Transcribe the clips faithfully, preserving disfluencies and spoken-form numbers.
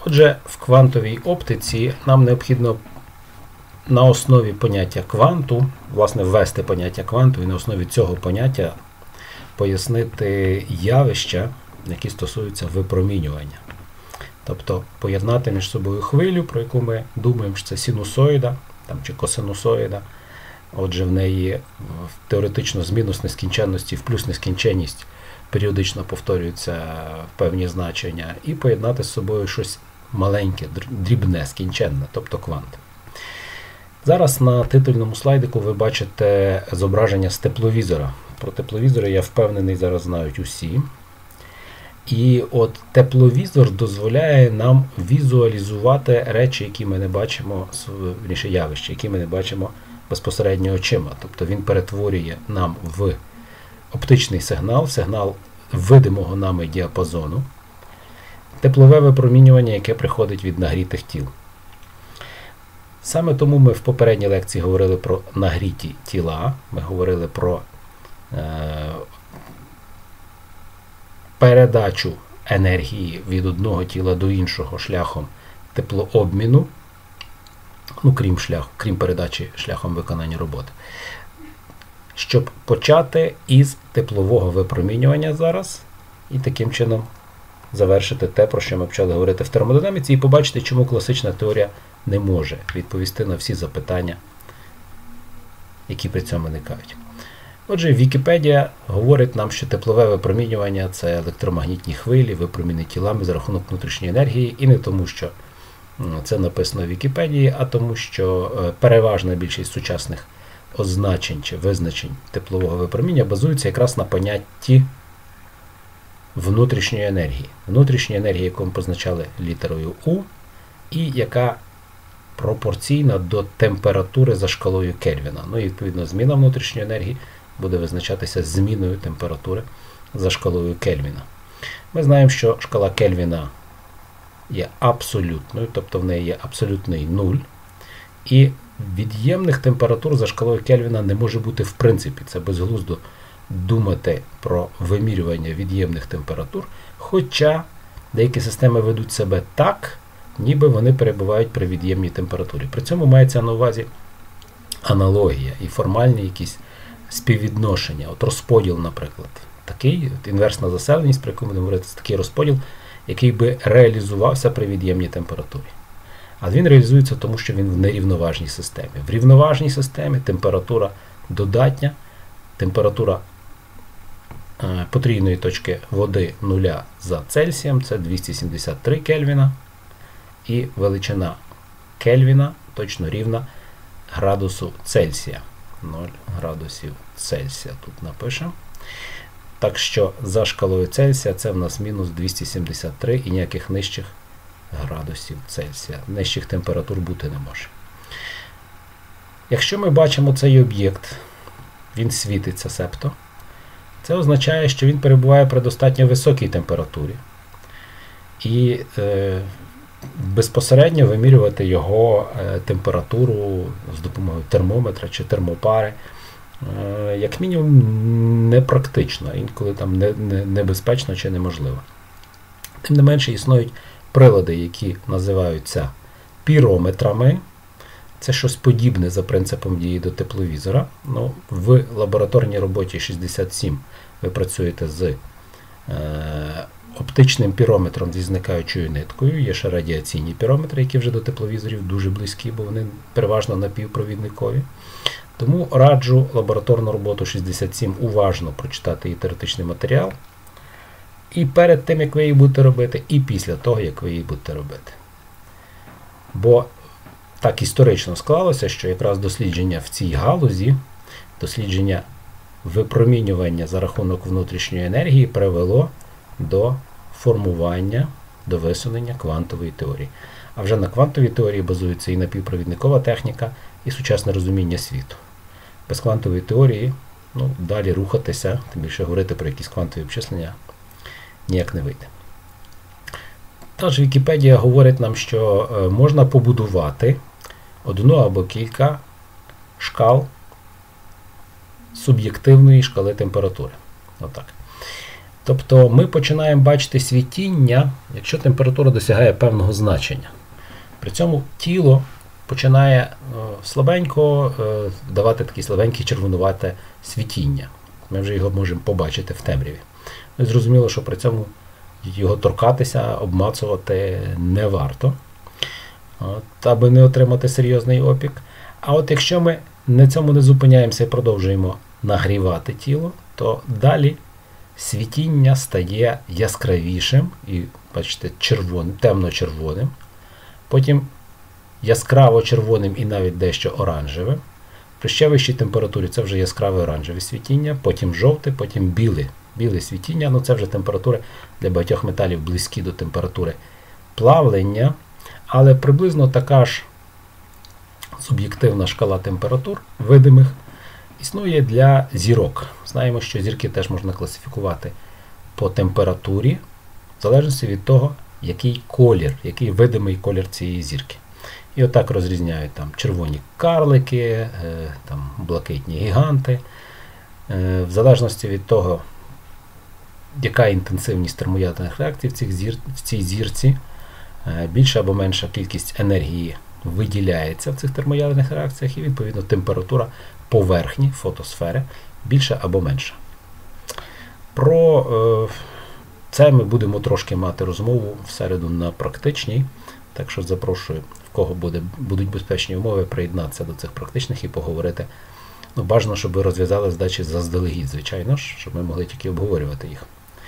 Отже, в квантовій оптиці нам необхідно на основі поняття кванту, власне, ввести поняття кванту і на основі цього поняття пояснити явища, які стосуються випромінювання. Тобто поєднати між собою хвилю, про яку ми думаємо, що це синусоїда там, чи косинусоїда. Отже, в неї теоретично з мінус нескінченності в плюс нескінченність періодично повторюються певні значення, і поєднати з собою щось маленьке, дрібне, скінченне, тобто квант. Зараз на титульному слайдику ви бачите зображення з тепловізора. Про тепловізори, я впевнений, зараз знають усі. І от тепловізор дозволяє нам візуалізувати речі, які ми не бачимо, вірніше явища, які ми не бачимо безпосередньо очима. Тобто він перетворює нам в оптичний сигнал, сигнал видимого нами діапазону, теплове випромінювання, яке приходить від нагрітих тіл. Саме тому ми в попередній лекції говорили про нагріті тіла, ми говорили про е, передачу енергії від одного тіла до іншого шляхом теплообміну, ну, крім, шлях, крім передачі шляхом виконання роботи. Щоб почати із теплового випромінювання зараз і таким чином завершити те, про що ми почали говорити в термодинаміці, і побачити, чому класична теорія не може відповісти на всі запитання, які при цьому виникають. Отже, Вікіпедія говорить нам, що теплове випромінювання – це електромагнітні хвилі, випромінені тілами за рахунок внутрішньої енергії, і не тому, що це написано в Вікіпедії, а тому, що переважна більшість сучасних означень чи визначень теплового випроміння базуються якраз на понятті внутрішньої енергії. Внутрішня енергія, яку ми позначали літерою У, і яка пропорційна до температури за шкалою Кельвіна. Ну і, відповідно, зміна внутрішньої енергії буде визначатися зміною температури за шкалою Кельвіна. Ми знаємо, що шкала Кельвіна є абсолютною, тобто в неї є абсолютний нуль, і від'ємних температур за шкалою Кельвіна не може бути в принципі. Це безглуздо думати про вимірювання від'ємних температур, хоча деякі системи ведуть себе так, ніби вони перебувають при від'ємній температурі. При цьому мається на увазі аналогія і формальні якісь співвідношення. От розподіл, наприклад. Такий, от інверсна заселеність, про яку ми будемо говорити, це такий розподіл, який би реалізувався при від'ємній температурі. А він реалізується тому, що він в нерівноважній системі. В рівноважній системі температура додатня, температура е, потрійної точки води нуля за Цельсієм – це двісті сімдесят три Кельвіна, і величина Кельвіна точно рівна градусу Цельсія. нуль градусів Цельсія тут напишемо. Так що за шкалою Цельсія це в нас мінус двісті сімдесят три і ніяких нижчих градусів Цельсія. Нижчих температур бути не може. Якщо ми бачимо цей об'єкт, він світиться себто, це означає, що він перебуває при достатньо високій температурі. І е, безпосередньо вимірювати його е, температуру з допомогою термометра чи термопари, е, як мінімум, непрактично, інколи там не, не, небезпечно чи неможливо. Тим не менше, існують прилади, які називаються пірометрами. Це щось подібне за принципом дії до тепловізора. Ну, в лабораторній роботі шістдесят сім ви працюєте з е, оптичним пірометром зі зникаючою ниткою. Є ще радіаційні пірометри, які вже до тепловізорів дуже близькі, бо вони переважно напівпровідникові. Тому раджу лабораторну роботу шістдесят сім уважно прочитати її теоретичний матеріал. І перед тим, як ви її будете робити, і після того, як ви її будете робити. Бо так історично склалося, що якраз дослідження в цій галузі, дослідження випромінювання за рахунок внутрішньої енергії привело до формування, до висунення квантової теорії. А вже на квантовій теорії базується і напівпровідникова техніка, і сучасне розуміння світу. Без квантової теорії, ну, далі рухатися, тим більше говорити про якісь квантові обчислення, ніяк не вийде. Тож Вікіпедія говорить нам, що можна побудувати одну або кілька шкал суб'єктивної шкали температури. Отак. Тобто ми починаємо бачити світіння, якщо температура досягає певного значення. При цьому тіло починає е, слабенько е, давати таке слабеньке червонувате світіння. Ми вже його можемо побачити в темряві. Ну, зрозуміло, що при цьому його торкатися, обмацувати не варто, от, аби не отримати серйозний опік. А от якщо ми на цьому не зупиняємося і продовжуємо нагрівати тіло, то далі світіння стає яскравішим і, бачите, червоним, темно-червоним, потім яскраво-червоним і навіть дещо оранжевим. При ще вищій температурі це вже яскраве оранжеве світіння, потім жовте, потім біле. Біле світіння, ну це вже температури для багатьох металів близькі до температури плавлення, але приблизно така ж суб'єктивна шкала температур видимих існує для зірок. Знаємо, що зірки теж можна класифікувати по температурі, в залежності від того, який колір, який видимий колір цієї зірки. І отак розрізняють там червоні карлики, там блакитні гіганти. В залежності від того, яка інтенсивність термоядерних реакцій в, цих зір, в цій зірці, більша або менша кількість енергії виділяється в цих термоядерних реакціях, і, відповідно, температура поверхні фотосфери більша або менша. Про е, це ми будемо трошки мати розмову в середу на практичній, так що запрошую, в кого буде, будуть безпечні умови, приєднатися до цих практичних і поговорити. Ну, бажано, щоб ви розв'язали задачі заздалегідь, звичайно ж, щоб ми могли тільки обговорювати їх.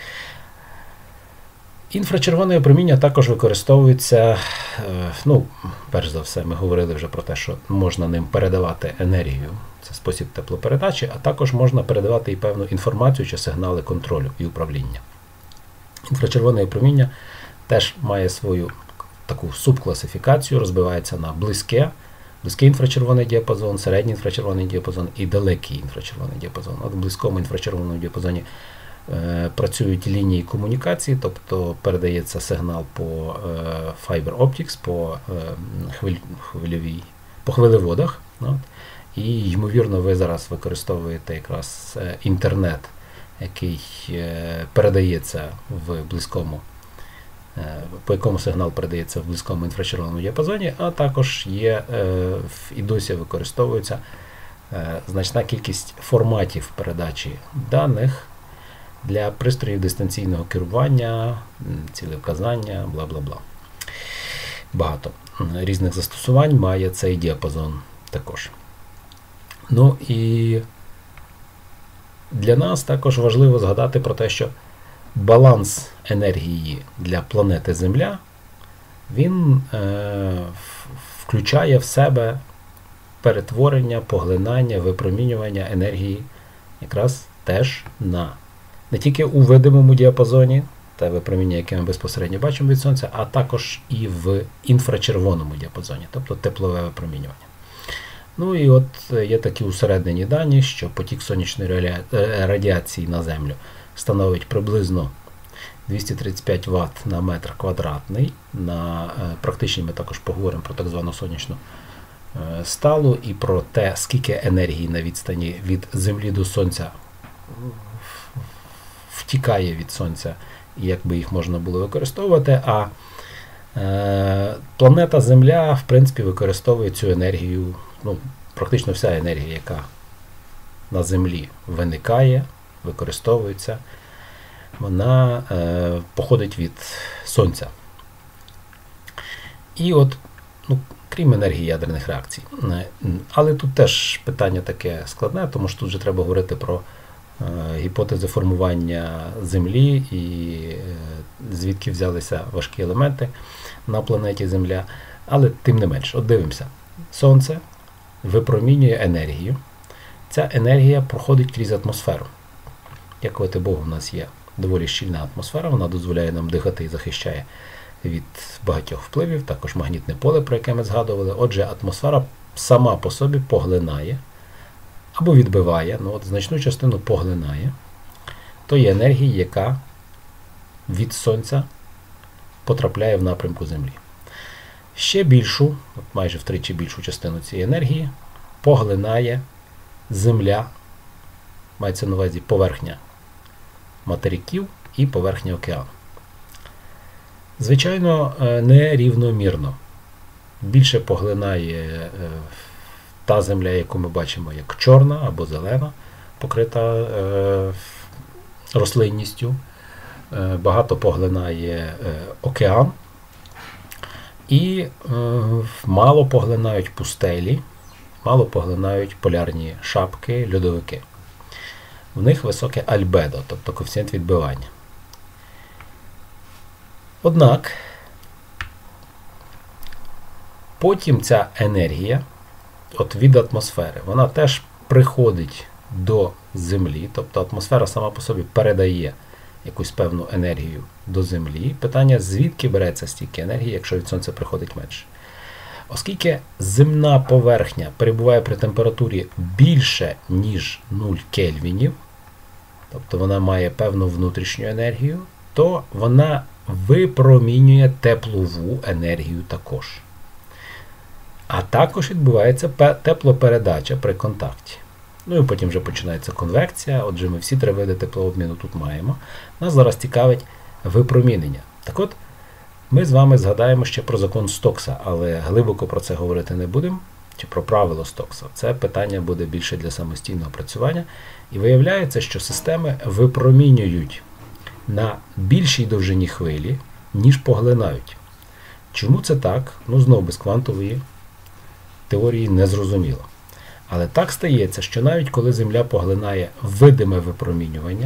Інфрачервоне опромінення також використовується, ну, перш за все, ми говорили вже про те, що можна ним передавати енергію, це спосіб теплопередачі, а також можна передавати і певну інформацію чи сигнали контролю і управління. Інфрачервоне опромінення теж має свою таку субкласифікацію, розбивається на близьке, близький інфрачервоний діапазон, середній інфрачервоний діапазон і далекий інфрачервоний діапазон. От в близькому інфрачервоному діапазоні е, працюють лінії комунікації, тобто передається сигнал по е, Fiber Optics, по е, хвиль, хвильовій, по хвилеводах. От. І, ймовірно, ви зараз використовуєте якраз е, інтернет, який е, передається в близькому, по якому сигнал передається в близькому інфрачервоному діапазоні, а також є і досі використовується значна кількість форматів передачі даних для пристроїв дистанційного керування, цілевказання, бла-бла-бла. Багато різних застосувань має цей діапазон також. Ну і для нас також важливо згадати про те, що баланс енергії для планети Земля, він е, включає в себе перетворення, поглинання, випромінювання енергії якраз теж на не тільки у видимому діапазоні, те випромінення, яке ми безпосередньо бачимо від Сонця, а також і в інфрачервоному діапазоні, тобто теплове випромінювання. Ну і от є такі усереднені дані, що потік сонячної радіації на Землю становить приблизно двісті тридцять п'ять ватт на метр квадратний. На практичній ми також поговоримо про так звану сонячну сталу і про те, скільки енергії на відстані від Землі до Сонця втікає від Сонця і як би їх можна було використовувати. А е, планета Земля, в принципі, використовує цю енергію, ну, практично вся енергія, яка на Землі виникає, використовується, вона е, походить від Сонця. І от, ну, крім енергії ядерних реакцій. Але тут теж питання таке складне, тому що тут вже треба говорити про е, гіпотези формування Землі і е, звідки взялися важкі елементи на планеті Земля. Але тим не менш, от дивимося. Сонце випромінює енергію. Ця енергія проходить крізь атмосферу. Дякувати Богу, у нас є доволі щільна атмосфера, вона дозволяє нам дихати і захищає від багатьох впливів, також магнітне поле, про яке ми згадували. Отже, атмосфера сама по собі поглинає або відбиває, ну от значну частину поглинає тої енергії, яка від Сонця потрапляє в напрямку Землі. Ще більшу, от майже втричі більшу частину цієї енергії поглинає Земля, мається на увазі поверхня материків, і поверхня океану. Звичайно, нерівномірно. Більше поглинає та земля, яку ми бачимо як чорна або зелена, покрита рослинністю. Багато поглинає океан. І мало поглинають пустелі, мало поглинають полярні шапки, льодовики. В них високе альбедо, тобто коефіцієнт відбивання. Однак, потім ця енергія от від атмосфери, вона теж приходить до Землі, тобто атмосфера сама по собі передає якусь певну енергію до Землі. Питання, звідки береться стільки енергії, якщо від Сонця приходить менше. Оскільки земна поверхня перебуває при температурі більше, ніж нуль кельвінів, тобто вона має певну внутрішню енергію, то вона випромінює теплову енергію також. А також відбувається теплопередача при контакті. Ну і потім вже починається конвекція, отже ми всі три види теплообміну тут маємо. Нас зараз цікавить випромінення. Так от, ми з вами згадаємо ще про закон Стокса, але глибоко про це говорити не будемо, чи про правило Стокса. Це питання буде більше для самостійного працювання. І виявляється, що системи випромінюють на більшій довжині хвилі, ніж поглинають. Чому це так? Ну, знову без квантової теорії не зрозуміло. Але так стається, що навіть коли Земля поглинає видиме випромінювання,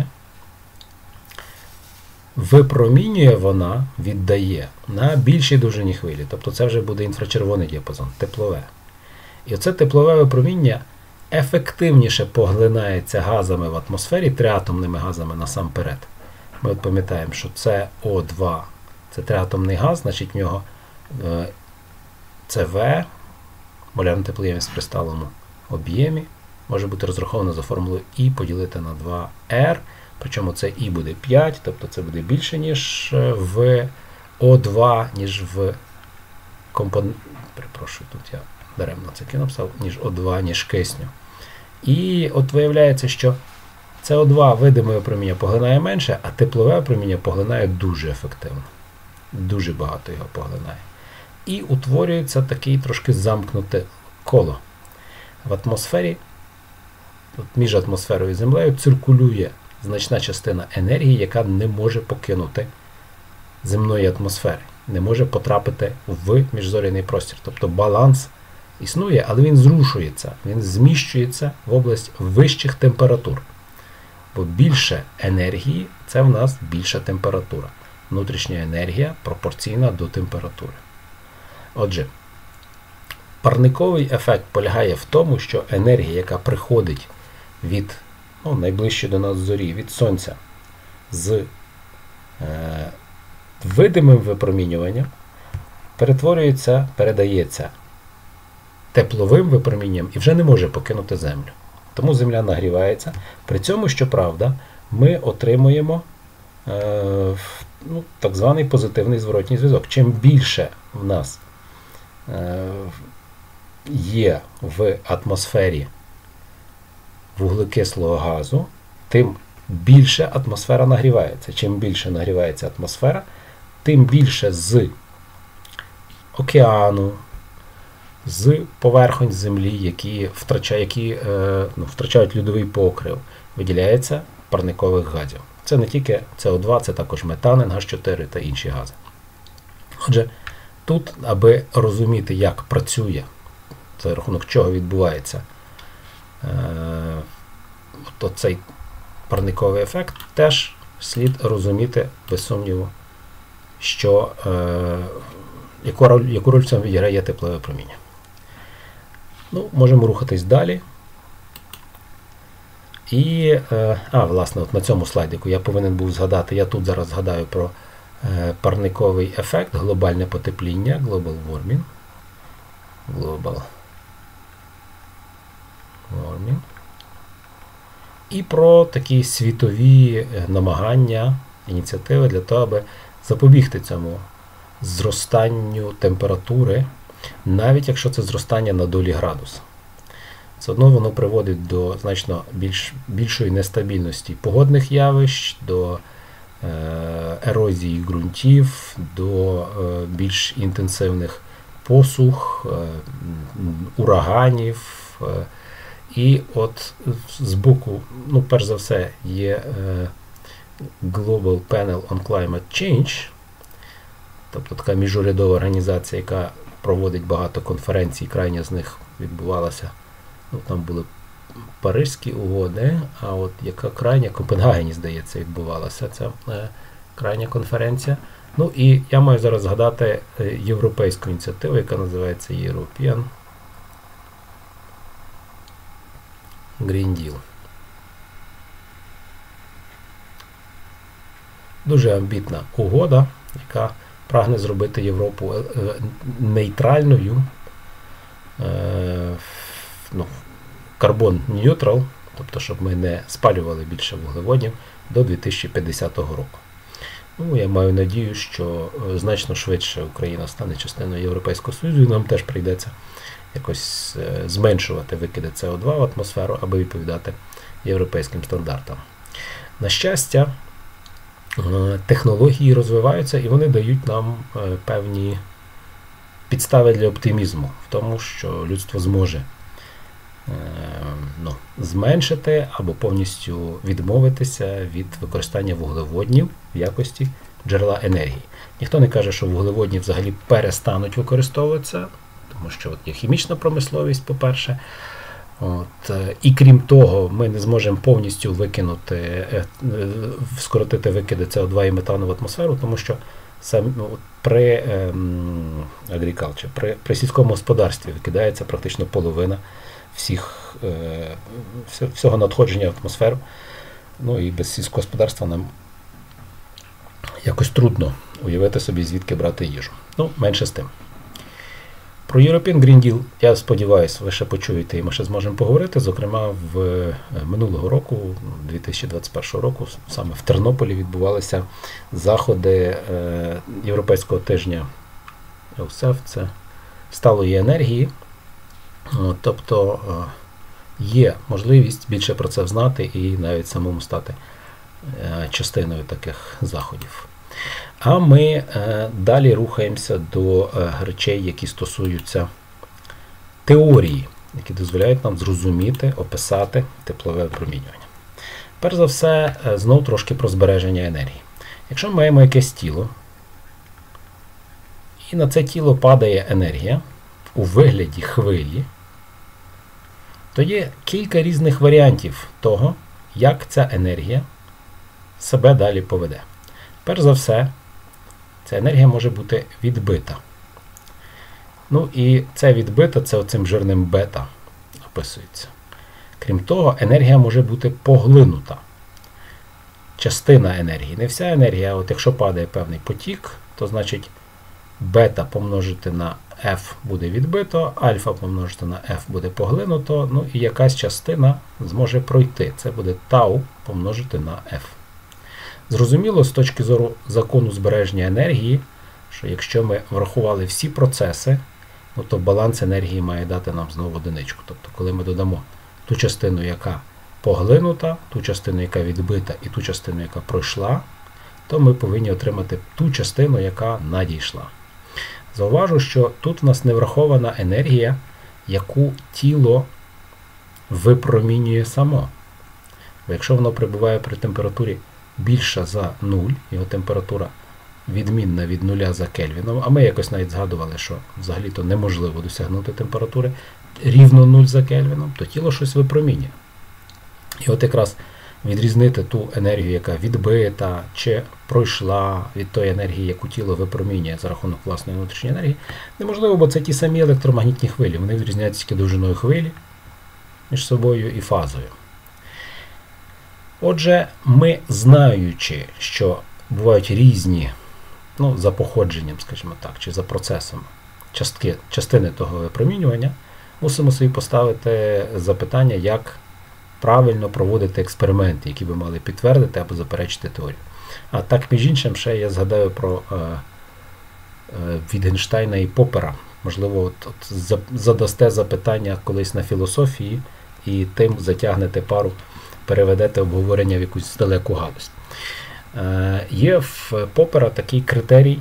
випромінює вона, віддає на більшій довжині хвилі. Тобто це вже буде інфрачервоний діапазон, теплове. І оце теплове випроміння ефективніше поглинається газами в атмосфері, триатомними газами насамперед. Ми от пам'ятаємо, що це О два, це триатомний газ, значить в нього це В, молярна теплоємність при сталому об'ємі, може бути розраховано за формулою І поділити на два Р, причому це І буде п'ять, тобто це буде більше, ніж в О два, ніж в компон... Перепрошую, тут я даремно це написав, ніж О два, ніж кисню. І от виявляється, що це О два видиме випроміння поглинає менше, а теплове випроміння поглинає дуже ефективно. Дуже багато його поглинає. І утворюється такий трошки замкнуте коло. В атмосфері, от між атмосферою і Землею, циркулює значна частина енергії, яка не може покинути земної атмосфери, не може потрапити в міжзоряний простір. Тобто баланс існує, але він зрушується, він зміщується в область вищих температур. Бо більше енергії – це в нас більша температура. Внутрішня енергія пропорційна до температури. Отже, парниковий ефект полягає в тому, що енергія, яка приходить від ну, найближчої до нас зорі, від Сонця, з е, видимим випромінюванням, перетворюється, передається тепловим випромінням і вже не може покинути Землю. Тому Земля нагрівається. При цьому, щоправда, ми отримуємо е, ну, так званий позитивний зворотній зв'язок. Чим більше в нас е, є в атмосфері вуглекислого газу, тим більше атмосфера нагрівається. Чим більше нагрівається атмосфера, тим більше з океану, з поверхонь Землі, які, втрачає, які е, ну, втрачають льодовий покрив, виділяється парникових газів. Це не тільки С О два, це також метан, Ен Га чотири та інші гази. Отже, тут, аби розуміти, як працює, за рахунок чого відбувається е, то цей парниковий ефект, теж слід розуміти, без сумніву, що, е, яку роль, яку роль в цьому відіграє теплове проміння. Ну, можемо рухатись далі. І, е, а, власне, от на цьому слайдику я повинен був згадати, я тут зараз згадаю про е, парниковий ефект, глобальне потепління, global warming. Global warming. І про такі світові намагання, ініціативи для того, аби запобігти цьому зростанню температури, навіть якщо це зростання на долі градуса. Все одно воно приводить до значно більш, більшої нестабільності погодних явищ, до ерозії ґрунтів, до більш інтенсивних посух, ураганів. І от з боку, ну, перш за все, є Global Panel on Climate Change, тобто така міжурядова організація, яка проводить багато конференцій, крайня з них відбувалася, ну, там були Паризькі угоди, а от яка крайня, Копенгагені, здається, відбувалася ця е, крайня конференція. Ну і я маю зараз згадати європейську ініціативу, яка називається European Green Deal. Дуже амбітна угода, яка прагне зробити Європу нейтральною, е, ну, карбон-нейтрал, тобто, щоб ми не спалювали більше вуглеводнів до дві тисячі п'ятдесятого року. Ну, я маю надію, що значно швидше Україна стане частиною Європейського Союзу, і нам теж прийдеться якось е, зменшувати викиди С О два в атмосферу, аби відповідати європейським стандартам. На щастя, технології розвиваються, і вони дають нам певні підстави для оптимізму в тому, що людство зможе ну, зменшити або повністю відмовитися від використання вуглеводнів в якості джерела енергії. Ніхто не каже, що вуглеводні взагалі перестануть використовуватися, тому що от є хімічна промисловість, по-перше. От. І крім того, ми не зможемо повністю викинути, скоротити викиди С О два і метану в атмосферу, тому що сам, ну, при, ем, agriculture, при, при сільському господарстві викидається практично половина всіх, е, всього надходження в атмосферу. Ну і без сільського господарства нам якось трудно уявити собі, звідки брати їжу. Ну, менше з тим. Про European Green Deal, я сподіваюся, ви ще почуєте і ми ще зможемо поговорити. Зокрема, в минулого року, дві тисячі двадцять першого року, саме в Тернополі відбувалися заходи Європейського тижня Е У С Е Ф, це сталої енергії. Тобто є можливість більше про це знати і навіть самому стати частиною таких заходів. А ми е, далі рухаємося до е, речей, які стосуються теорії, які дозволяють нам зрозуміти, описати теплове випромінювання. Перш за все, е, знов трошки про збереження енергії. Якщо ми маємо якесь тіло, і на це тіло падає енергія у вигляді хвилі, то є кілька різних варіантів того, як ця енергія себе далі поведе. Перш за все, ця енергія може бути відбита. Ну і це відбита, це оцим жирним бета описується. Крім того, енергія може бути поглинута. Частина енергії. Не вся енергія, а от якщо падає певний потік, то значить бета помножити на F буде відбито, альфа помножити на F буде поглинуто, ну і якась частина зможе пройти. Це буде тау помножити на F. Зрозуміло, з точки зору закону збереження енергії, що якщо ми врахували всі процеси, ну, то баланс енергії має дати нам знову одиничку. Тобто, коли ми додамо ту частину, яка поглинута, ту частину, яка відбита, і ту частину, яка пройшла, то ми повинні отримати ту частину, яка надійшла. Зауважу, що тут в нас не врахована енергія, яку тіло випромінює само. Бо якщо воно перебуває при температурі більша за нуль, його температура відмінна від нуля за Кельвіном, а ми якось навіть згадували, що взагалі-то неможливо досягнути температури рівно нуль за Кельвіном, то тіло щось випромінює. І от якраз відрізнити ту енергію, яка відбита чи пройшла від тої енергії, яку тіло випромінює за рахунок власної внутрішньої енергії, неможливо, бо це ті самі електромагнітні хвилі. Вони відрізняються тільки довжиною хвилі між собою і фазою. Отже, ми, знаючи, що бувають різні, ну, за походженням, скажімо так, чи за процесом частки, частини того випромінювання, мусимо собі поставити запитання, як правильно проводити експерименти, які би мали підтвердити або заперечити теорію. А так, між іншим, ще я згадаю про е, е, Вітгенштейна і Поппера. Можливо, от, от задасте запитання колись на філософії і тим затягнете пару, переведете обговорення в якусь далеку галузь. Є в Поппера такий критерій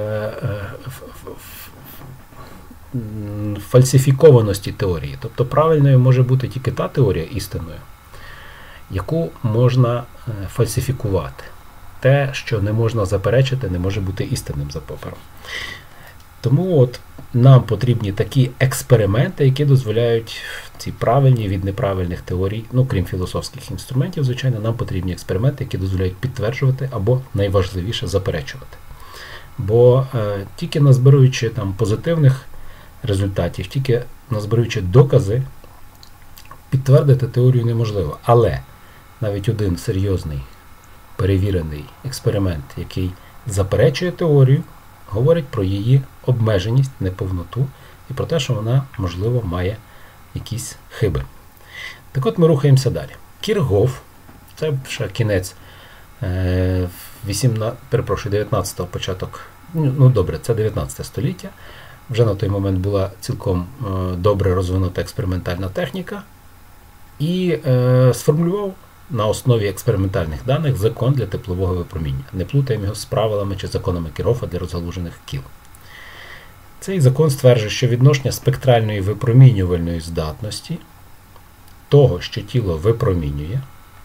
фальсифікованості теорії. Тобто правильною може бути тільки та теорія істинною, яку можна фальсифікувати. Те, що не можна заперечити, не може бути істинним за Поппером. Тому от нам потрібні такі експерименти, які дозволяють ці правильні від неправильних теорій, ну крім філософських інструментів, звичайно, нам потрібні експерименти, які дозволяють підтверджувати або, найважливіше, заперечувати. Бо е, тільки назбируючи там позитивних результатів, тільки назбируючи докази, підтвердити теорію неможливо. Але навіть один серйозний, перевірений експеримент, який заперечує теорію, говорить про її обмеженість, неповноту і про те, що вона, можливо, має якісь хиби. Так от ми рухаємося далі. Кіргоф, це ще кінець е, вісімнадцятого, перепрошую, дев'ятнадцятого початок, ну добре, це дев'ятнадцяте століття. Вже на той момент була цілком е, добре розвинута експериментальна техніка і е, сформулював на основі експериментальних даних закон для теплового випроміння. Не плутаємо його з правилами чи законами Кіргофа для розгалужених кіл. Цей закон стверджує, що відношення спектральної випромінювальної здатності того, що тіло випромінює,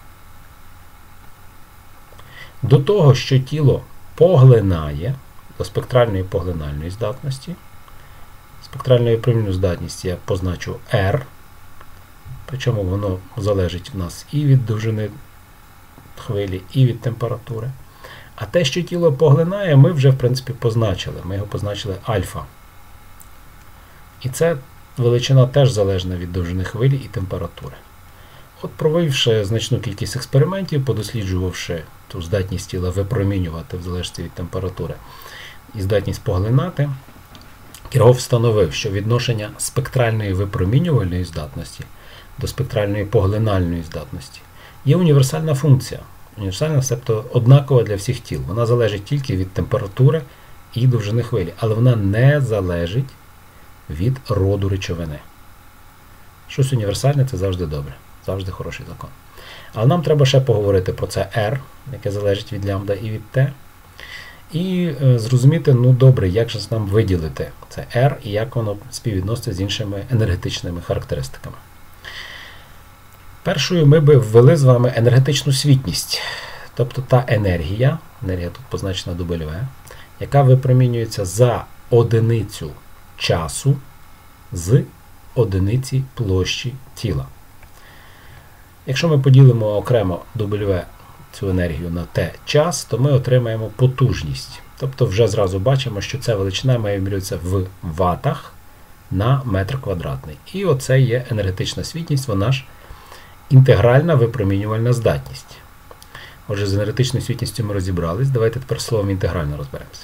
до того, що тіло поглинає, до спектральної поглинальної здатності. Спектральну випромінювальну здатність я позначу R, причому воно залежить в нас і від довжини хвилі, і від температури. А те, що тіло поглинає, ми вже, в принципі, позначили. Ми його позначили альфа. І це величина теж залежна від довжини хвилі і температури. От, провівши значну кількість експериментів, подосліджувавши ту здатність тіла випромінювати в залежності від температури і здатність поглинати, Кіргоф встановив, що відношення спектральної випромінювальної здатності до спектральної поглинальної здатності є універсальна функція. Універсальна, себто однакова для всіх тіл. Вона залежить тільки від температури і довжини хвилі, але вона не залежить від роду речовини. Щось універсальне – це завжди добре, завжди хороший закон. Але нам треба ще поговорити про це R, яке залежить від лямбда і від T. І е, зрозуміти, ну добре, як же нам виділити це R і як воно співвідноситься з іншими енергетичними характеристиками. Першою ми би ввели з вами енергетичну світність, тобто та енергія, енергія тут позначена W, яка випромінюється за одиницю часу з одиниці площі тіла. Якщо ми поділимо окремо W, цю енергію, на T час, то ми отримаємо потужність. Тобто вже зразу бачимо, що ця величина має вимірюватися в ватах на метр квадратний. І оце є енергетична світність, вона ж інтегральна випромінювальна здатність. Отже, з енергетичною світністю ми розібрались. Давайте тепер словом інтегрально розберемося.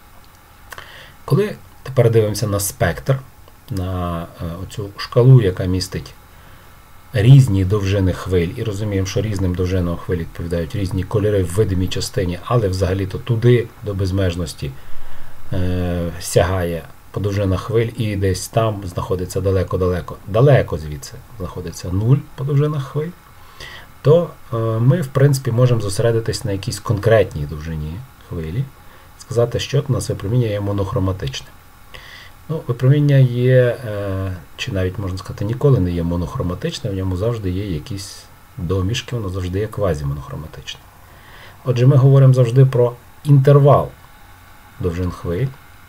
Коли тепер дивимося на спектр, на оцю шкалу, яка містить різні довжини хвиль, і розуміємо, що різним довжинам хвиль відповідають різні кольори в видимій частині, але взагалі-то туди до безмежності е, сягає подовжина хвиль, і десь там знаходиться далеко-далеко, далеко звідси знаходиться нуль подовжина хвиль, то е, ми, в принципі, можемо зосередитись на якійсь конкретній довжині хвилі, сказати, що у нас випроміння є монохроматичне. Ну, випроміння є, е, чи навіть, можна сказати, ніколи не є монохроматичне, в ньому завжди є якісь домішки, воно завжди є квазімонохроматичне. Отже, ми говоримо завжди про інтервал довжин хвиль.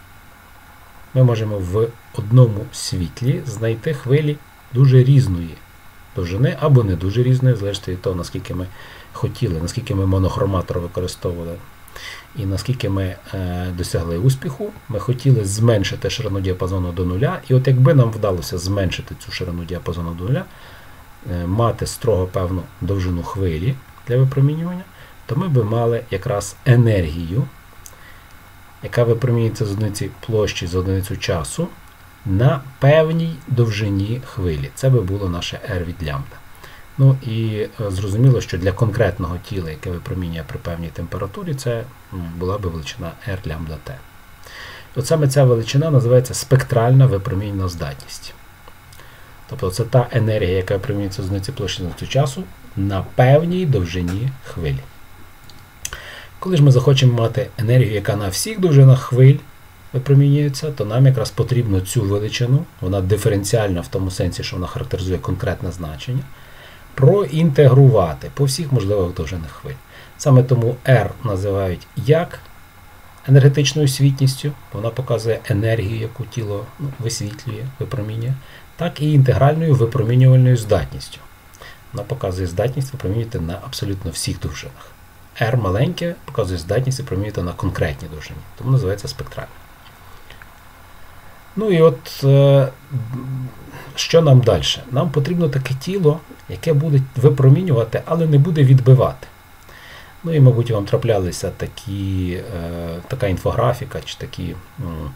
Ми можемо в одному світлі знайти хвилі дуже різної довжини, або не дуже різної, залежно від того, наскільки ми хотіли, наскільки ми монохроматор використовували. І наскільки ми е, досягли успіху, ми хотіли зменшити ширину діапазону до нуля. І от якби нам вдалося зменшити цю ширину діапазону до нуля, е, мати строго певну довжину хвилі для випромінювання, то ми би мали якраз енергію, яка випромінюється з одиниці площі, з одиницю часу, на певній довжині хвилі. Це би було наше R від лямбда. Ну і зрозуміло, що для конкретного тіла, яке випромінює при певній температурі, це була би величина R лямбда T. От саме ця величина називається спектральна випромінювальна здатність. Тобто це та енергія, яка випромінюється з одиниці площі з одиниці часу на певній довжині хвилі. Коли ж ми захочемо мати енергію, яка на всіх довжинах хвиль випромінюється, то нам якраз потрібно цю величину, вона диференціальна в тому сенсі, що вона характеризує конкретне значення, проінтегрувати по всіх можливих довжинах хвиль. Саме тому R називають як енергетичною світністю, вона показує енергію, яку тіло ну, висвітлює, випромінює, так і інтегральною випромінювальною здатністю. Вона показує здатність випромінювати на абсолютно всіх довжинах. R маленьке показує здатність випромінювати на конкретній довжині, тому називається спектральною. Ну і от, е, що нам далі? Нам потрібно таке тіло, яке буде випромінювати, але не буде відбивати. Ну і, мабуть, вам траплялися такі, е, така інфографіка чи такі м,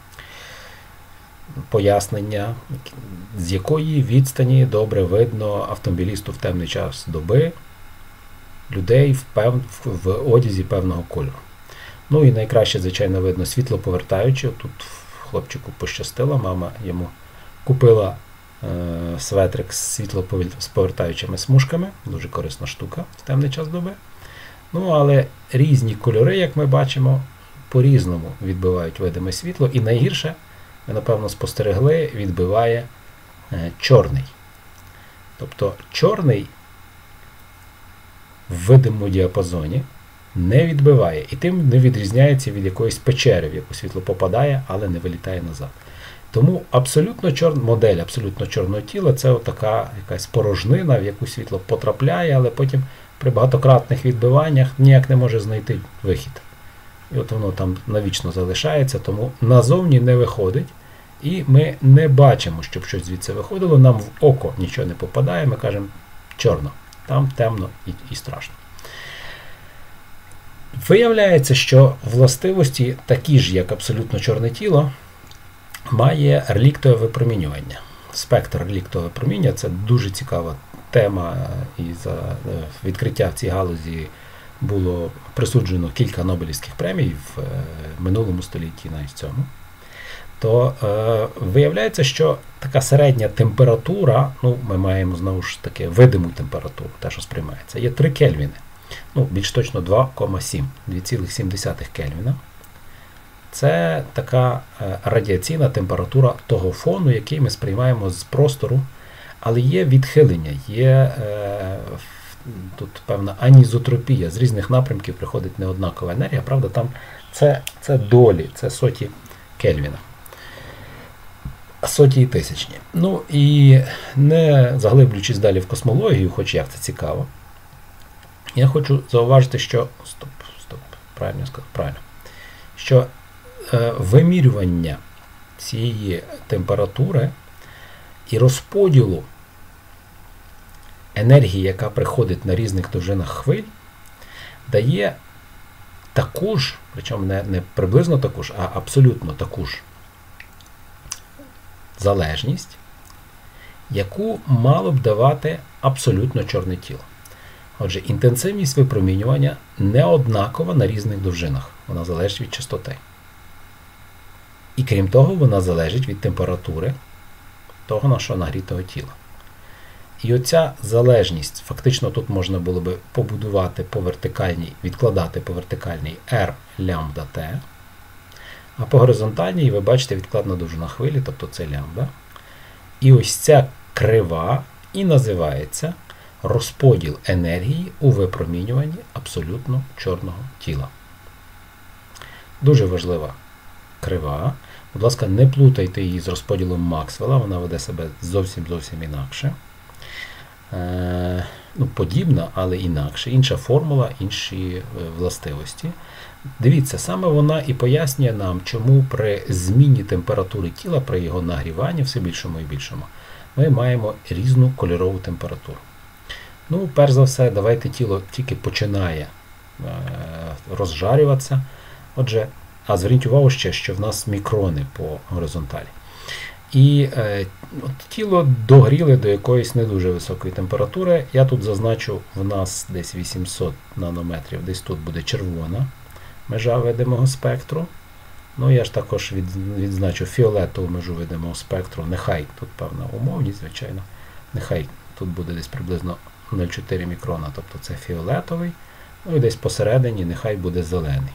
пояснення, з якої відстані добре видно автомобілісту в темний час доби людей в, пев... в одязі певного кольору. Ну і найкраще, звичайно, видно світлоповертаючи. Тут хлопчику пощастило, мама йому купила е, светрик з світлоповертаючими смужками. Дуже корисна штука в темний час доби. Ну, але різні кольори, як ми бачимо, по-різному відбивають видиме світло. І найгірше, ми, напевно, спостерегли, відбиває е, чорний. Тобто чорний в видимому діапазоні не відбиває. І тим не відрізняється від якоїсь печери, в яку світло попадає, але не вилітає назад. Тому абсолютно чор... модель абсолютно чорного тіла – це така якась порожнина, в яку світло потрапляє, але потім при багатократних відбиваннях ніяк не може знайти вихід. І от воно там навічно залишається, тому назовні не виходить. І ми не бачимо, щоб щось звідси виходило. Нам в око нічого не попадає, ми кажемо чорно. Там темно і, і страшно. Виявляється, що властивості, такі ж, як абсолютно чорне тіло, має реліктове випромінювання. Спектр реліктового випромінювання – це дуже цікава тема, і за відкриття в цій галузі було присуджено кілька Нобелівських премій в минулому столітті, навіть в цьому. То е, виявляється, що така середня температура, ну, ми маємо знову ж таки видиму температуру, те, що сприймається, є три кельвіни. Ну, більш точно два цілих сім, два цілих сім десятих кельвіна. Це така е, радіаційна температура того фону, який ми сприймаємо з простору, але є відхилення, є е, тут певна анізотропія, з різних напрямків приходить неоднакова енергія, правда, там це, це долі, це соті кельвіна. Соті і тисячні. Ну і не заглиблюючись далі в космологію, хоч як це цікаво, я хочу зауважити, що стоп, стоп, правильно сказав, правильно, що е, вимірювання цієї температури і розподілу енергії, яка приходить на різних довжинах хвиль, дає таку ж, причому не, не приблизно таку ж, а абсолютно таку ж залежність, яку мало б давати абсолютно чорне тіло. Отже, інтенсивність випромінювання не однакова на різних довжинах. Вона залежить від частоти. І крім того, вона залежить від температури того нашого нагрітого тіла. І оця залежність, фактично тут можна було би побудувати по вертикальній, відкладати по вертикальній R лямбда T, а по горизонтальній ви бачите відкладна довжина хвилі, тобто це лямбда. І ось ця крива і називається розподіл енергії у випромінюванні абсолютно чорного тіла. Дуже важлива крива. Будь ласка, не плутайте її з розподілом Максвелла, вона веде себе зовсім-зовсім інакше. Е, ну, подібна, але інакше. Інша формула, інші властивості. Дивіться, саме вона і пояснює нам, чому при зміні температури тіла, при його нагріванні все більшому і більшому, ми маємо різну кольорову температуру. Ну, перш за все, давайте тіло тільки починає е, розжарюватися. Отже, а зверніть увагу ще, що в нас мікрони по горизонталі. І е, от, тіло догріли до якоїсь не дуже високої температури. Я тут зазначу, в нас десь вісімсот нанометрів, десь тут буде червона межа видимого спектру. Ну, я ж також від, відзначу фіолетову межу видимого спектру. Нехай, тут певна умовність, звичайно. Нехай тут буде десь приблизно нуль цілих чотири мікрона, тобто це фіолетовий. Ну і десь посередині нехай буде зелений.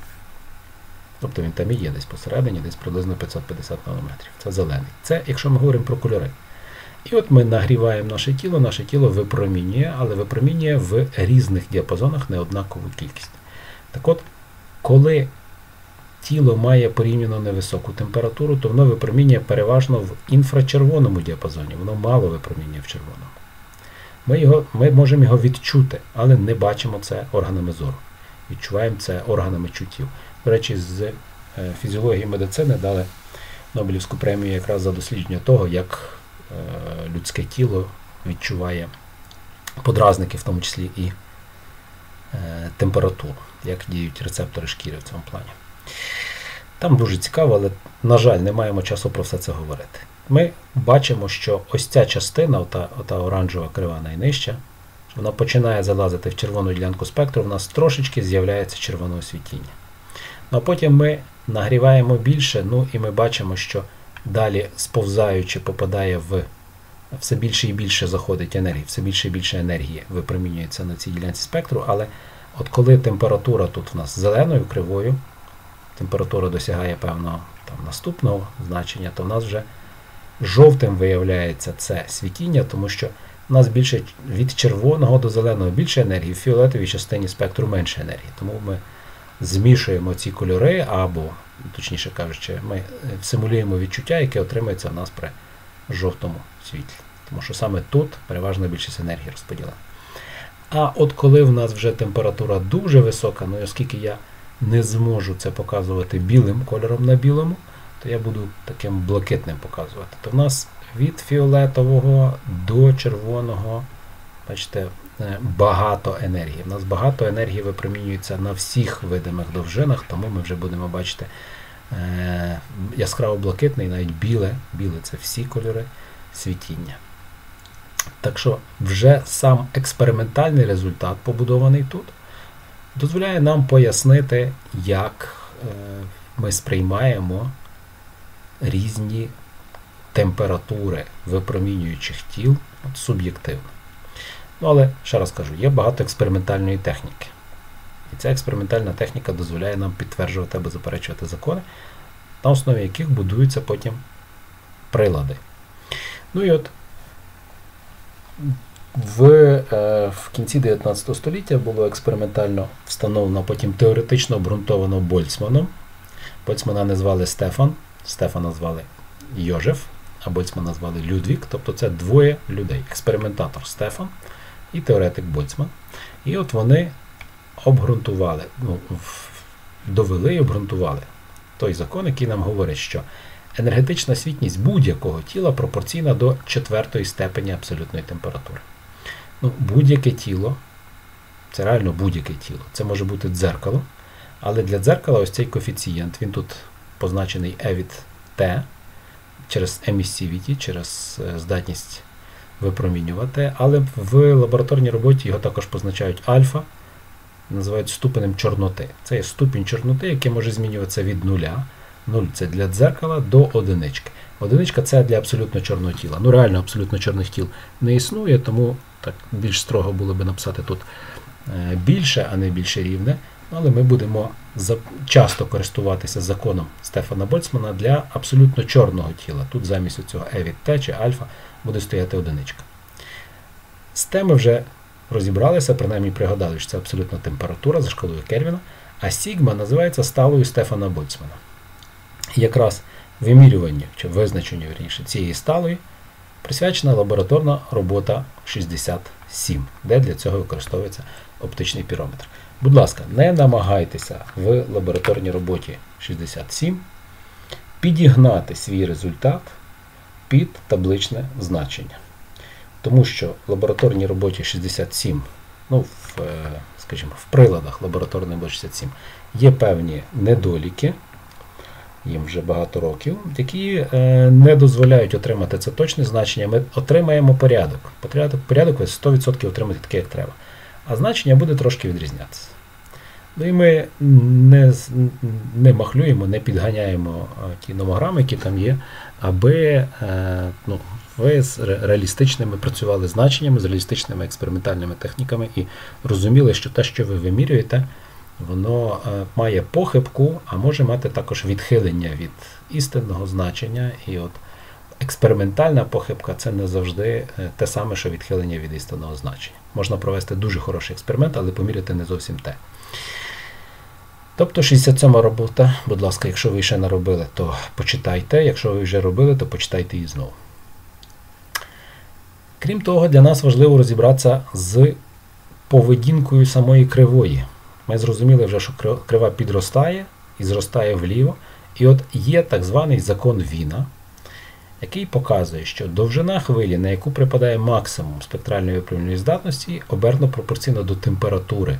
Тобто він там і є десь посередині, десь приблизно п'ятсот п'ятдесят нанометрів. Це зелений. Це якщо ми говоримо про кольори. І от ми нагріваємо наше тіло, наше тіло випромінює, але випромінює в різних діапазонах неоднакову кількість. Так от, коли тіло має порівняно невисоку температуру, то воно випромінює переважно в інфрачервоному діапазоні, воно мало випромінює в червоному. Ми, його, ми можемо його відчути, але не бачимо це органами зору. Відчуваємо це органами чуттів. До речі, з фізіології медицини дали Нобелівську премію якраз за дослідження того, як людське тіло відчуває подразники, в тому числі і е, температуру, як діють рецептори шкіри в цьому плані. Там дуже цікаво, але, на жаль, не маємо часу про все це говорити. Ми бачимо, що ось ця частина, ота, ота оранжева крива найнижча, вона починає залазити в червону ділянку спектру, в нас трошечки з'являється червоне освітління. Ну, а потім ми нагріваємо більше, ну і ми бачимо, що далі сповзаючи попадає в все більше і більше заходить енергії, все більше і більше енергії випромінюється на цій ділянці спектру, але от коли температура тут в нас зеленою кривою, температура досягає певного там, наступного значення, то в нас вже жовтим виявляється це світіння, тому що в нас більше від червоного до зеленого більше енергії, в фіолетовій частині спектру менше енергії. Тому ми змішуємо ці кольори або, точніше кажучи, ми симулюємо відчуття, яке отримується в нас при жовтому світлі. Тому що саме тут переважна більшість енергії розподілена. А от коли в нас вже температура дуже висока, ну і оскільки я не зможу це показувати білим кольором на білому, то я буду таким блакитним показувати. То в нас від фіолетового до червоного, бачите, багато енергії. У нас багато енергії випромінюється на всіх видимих довжинах, тому ми вже будемо бачити е, яскраво блакитний, навіть біле, біле це всі кольори світіння. Так що вже сам експериментальний результат, побудований тут, дозволяє нам пояснити, як е, ми сприймаємо різні температури випромінюючих тіл от, суб'єктивно. Ну, але, ще раз кажу, є багато експериментальної техніки. І ця експериментальна техніка дозволяє нам підтверджувати або заперечувати закони, на основі яких будуються потім прилади. Ну і от в, е, в кінці дев'ятнадцятого століття було експериментально встановлено, потім теоретично обґрунтовано Больцманом. Больцмана назвали Стефан, Стефана назвали Йожеф, а Больцмана назвали Людвік, тобто це двоє людей. Експериментатор Стефан і теоретик Больцман. І от вони обґрунтували, ну, довели і обґрунтували той закон, який нам говорить, що енергетична світність будь-якого тіла пропорційна до четвертої степені абсолютної температури. Ну, будь-яке тіло, це реально будь-яке тіло, це може бути дзеркало, але для дзеркала ось цей коефіцієнт, він тут позначений E від T, через emissivity, через здатність випромінювати, але в лабораторній роботі його також позначають альфа, називають ступенем чорноти. Це є ступінь чорноти, який може змінюватися від нуля. нуль – це для дзеркала до одинички. Одиничка – це для абсолютно чорного тіла. Ну, реально, абсолютно чорних тіл не існує, тому так більш строго було би написати тут більше, а не більше рівне. Але ми будемо часто користуватися законом Стефана Больцмана для абсолютно чорного тіла. Тут замість цього E від T чи альфа буде стояти одиничка. З теми вже розібралися, принаймні пригадали, що це абсолютна температура за шкалою Кельвіна, а сігма називається сталою Стефана Больцмана. Якраз вимірюванню, чи визначенню, вірніше, цієї сталої присвячена лабораторна робота шістдесят сім, де для цього використовується оптичний пірометр. Будь ласка, не намагайтеся в лабораторній роботі шістдесят сім підігнати свій результат під табличне значення. Тому що в лабораторній роботі шістдесят сім, ну, в, скажімо, в приладах лабораторної роботи шістдесят сім є певні недоліки, їм вже багато років, які е, не дозволяють отримати це точне значення. Ми отримаємо порядок. Порядок, порядок ви сто відсотків отримаєте таке, як треба. А значення буде трошки відрізнятися. Ну і ми не, не махлюємо, не підганяємо ті номограми, які там є, аби е, ну, ви з реалістичними працювали значеннями, з реалістичними експериментальними техніками і розуміли, що те, що ви вимірюєте, воно має похибку, а може мати також відхилення від істинного значення. І от експериментальна похибка – це не завжди те саме, що відхилення від істинного значення. Можна провести дуже хороший експеримент, але поміряти не зовсім те. Тобто шістдесят сьома робота, будь ласка, якщо ви ще не робили, то почитайте, якщо ви вже робили, то почитайте її знову. Крім того, для нас важливо розібратися з поведінкою самої кривої. Ми зрозуміли вже, що крива підростає і зростає вліво. І от є так званий закон Віна, який показує, що довжина хвилі, на яку припадає максимум спектральної випромінювальної здатності, обернено пропорційно до температури.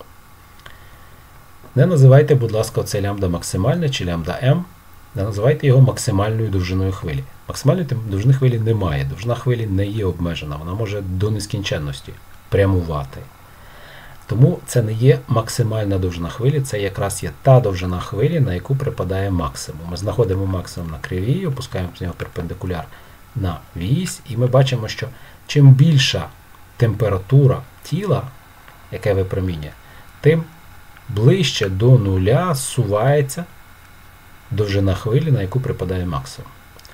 Не називайте, будь ласка, це лямбда максимальне чи лямбда М, не називайте його максимальною довжиною хвилі. Максимальної довжини хвилі немає, довжина хвилі не є обмежена, вона може до нескінченності прямувати. Тому це не є максимальна довжина хвилі, це якраз є та довжина хвилі, на яку припадає максимум. Ми знаходимо максимум на кривій, опускаємо з нього перпендикуляр на вісь, і ми бачимо, що чим більша температура тіла, яке випромінює, тим ближче до нуля зсувається довжина хвилі, на яку припадає максимум.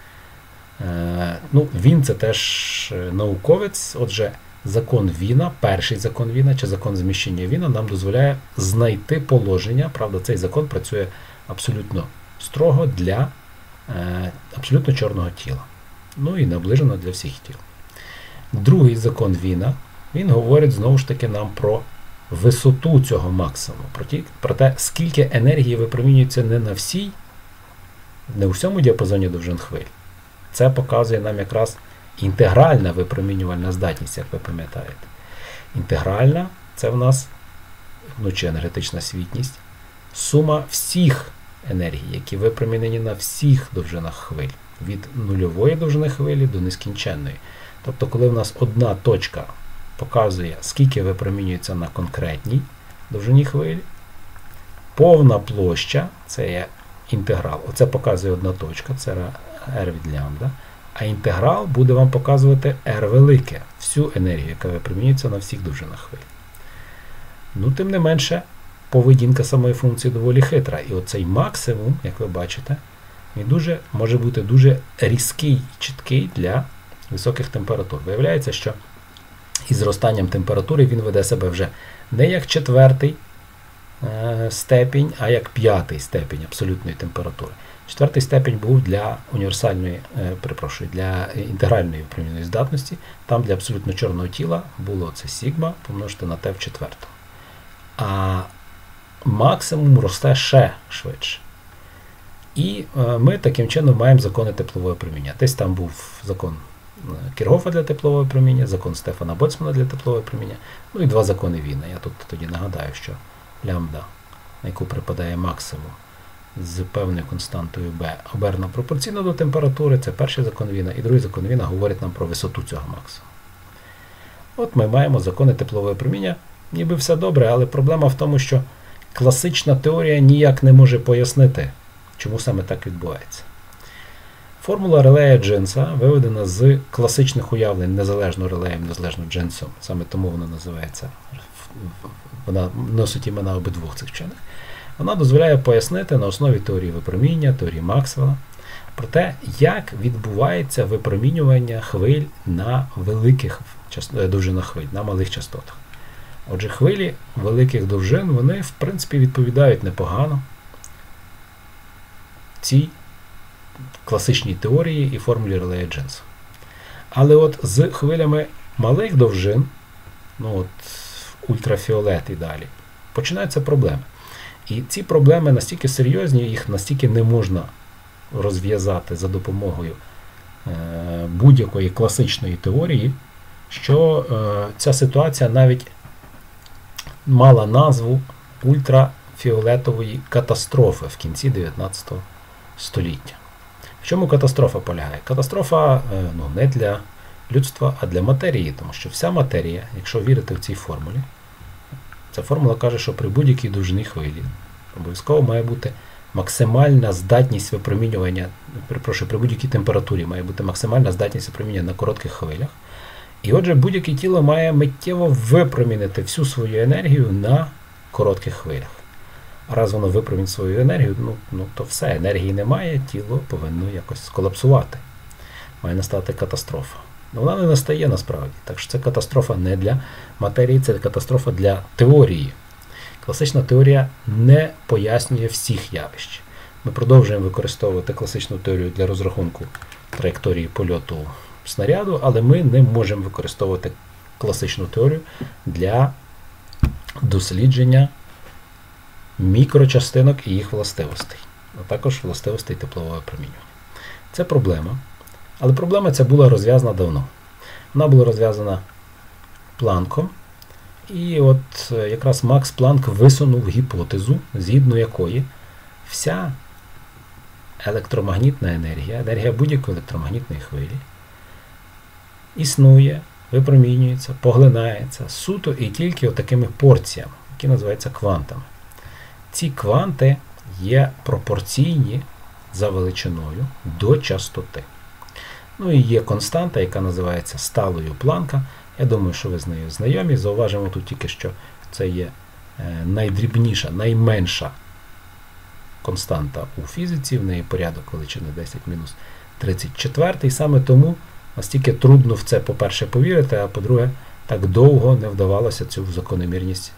Е, ну, Він це теж науковець, отже, закон Віна, перший закон Віна, чи закон зміщення Віна нам дозволяє знайти положення, правда, цей закон працює абсолютно строго для е, абсолютно чорного тіла. Ну і наближено для всіх тіл. Другий закон Віна, він говорить знову ж таки нам про висоту цього максимуму, про, ті, про те, скільки енергії випромінюється не на всій, не у всьому діапазоні довжин хвиль. Це показує нам якраз інтегральна випромінювальна здатність, як ви пам'ятаєте. Інтегральна – це в нас вночі енергетична світність, сума всіх енергій, які випромінені на всіх довжинах хвиль, від нульової довжини хвилі до нескінченної. Тобто, коли в нас одна точка показує, скільки випромінюється на конкретній довжині хвилі, повна площа – це є інтеграл. Оце показує одна точка, це R від лямбда. А інтеграл буде вам показувати R велике, всю енергію, яка випромінюється на всіх довжинах хвиль. Ну, тим не менше, поведінка самої функції доволі хитра. І оцей максимум, як ви бачите, він дуже, може бути дуже різкий, чіткий для високих температур. Виявляється, що із зростанням температури він веде себе вже не як четвертий е, степінь, а як п'ятий степінь абсолютної температури. Четвертий степінь був для універсальної, е, перепрошую, для інтегральної випромінювальної здатності. Там для абсолютно чорного тіла було це сігма помножити на Т в четвертому. А максимум росте ще швидше. І е, ми таким чином маємо закони теплового випроміння. Десь там був закон Кіргофа для теплового випроміння, закон Стефана Больцмана для теплового випроміння, ну і два закони Віна. Я тут тоді нагадаю, що лямбда, на яку припадає максимум з певною константою B, обернена пропорційно до температури, це перший закон Віна, і другий закон Віна говорить нам про висоту цього максимуму. От ми маємо закони теплового випроміння, ніби все добре, але проблема в тому, що класична теорія ніяк не може пояснити, чому саме так відбувається. Формула релея Дженса виведена з класичних уявлень незалежно релеєм, незалежно Дженсом, саме тому вона називається, вона носить імена обидвох цих вчених. Вона дозволяє пояснити на основі теорії випроміння, теорії Максвелла, про те, як відбувається випромінювання хвиль на великих довжинах хвиль, на малих частотах. Отже, хвилі великих довжин, вони, в принципі, відповідають непогано цій класичній теорії і формулі релея Дженса. Але от з хвилями малих довжин, ну от ультрафіолет і далі, починаються проблеми. І ці проблеми настільки серйозні, їх настільки не можна розв'язати за допомогою е, будь-якої класичної теорії, що е, ця ситуація навіть мала назву ультрафіолетової катастрофи в кінці дев'ятнадцятого століття. В чому катастрофа полягає? Катастрофа ну, не для людства, а для матерії, тому що вся матерія, якщо вірити в цій формулі, ця формула каже, що при будь-якій довжині хвилі обов'язково має бути максимальна здатність випромінювання, перепрошую, при будь-якій температурі має бути максимальна здатність випромінювання на коротких хвилях. І отже, будь-яке тіло має миттєво випромінити всю свою енергію на коротких хвилях. А раз воно випромінить свою енергію, ну, ну то все, енергії немає, тіло повинно якось сколапсувати. Має настати катастрофа. Ну, вона не настає насправді. Так що це катастрофа не для матерії, це катастрофа для теорії. Класична теорія не пояснює всіх явищ. Ми продовжуємо використовувати класичну теорію для розрахунку траєкторії польоту снаряду, але ми не можемо використовувати класичну теорію для дослідження мікрочастинок і їх властивостей, а також властивостей теплового випромінювання. Це проблема. Але проблема ця була розв'язана давно. Вона була розв'язана Планком. І от якраз Макс Планк висунув гіпотезу, згідно якої вся електромагнітна енергія, енергія будь-якої електромагнітної хвилі, існує, випромінюється, поглинається суто і тільки такими порціями, які називаються квантами. Ці кванти є пропорційні за величиною до частоти. Ну і є константа, яка називається сталою Планка. Я думаю, що ви з нею знайомі. Зауважимо тут тільки, що це є найдрібніша, найменша константа у фізиці, в неї порядок величини десять мінус тридцять чотири. І саме тому настільки трудно в це, по-перше, повірити, а по-друге, так довго не вдавалося цю закономірність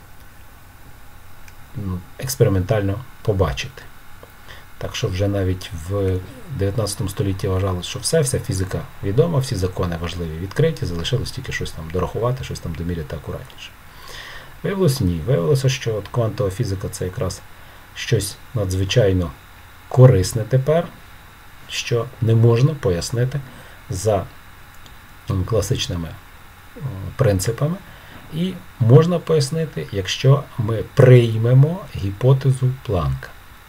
експериментально побачити. Так що вже навіть в дев'ятнадцятому столітті вважалося, що все, вся фізика відома, всі закони важливі відкриті, залишилось тільки щось там дорахувати, щось там доміряти акуратніше. Виявилось ні. Виявилося, що от квантова фізика – це якраз щось надзвичайно корисне тепер, що не можна пояснити за класичними принципами. І можна пояснити, якщо ми приймемо гіпотезу Планка.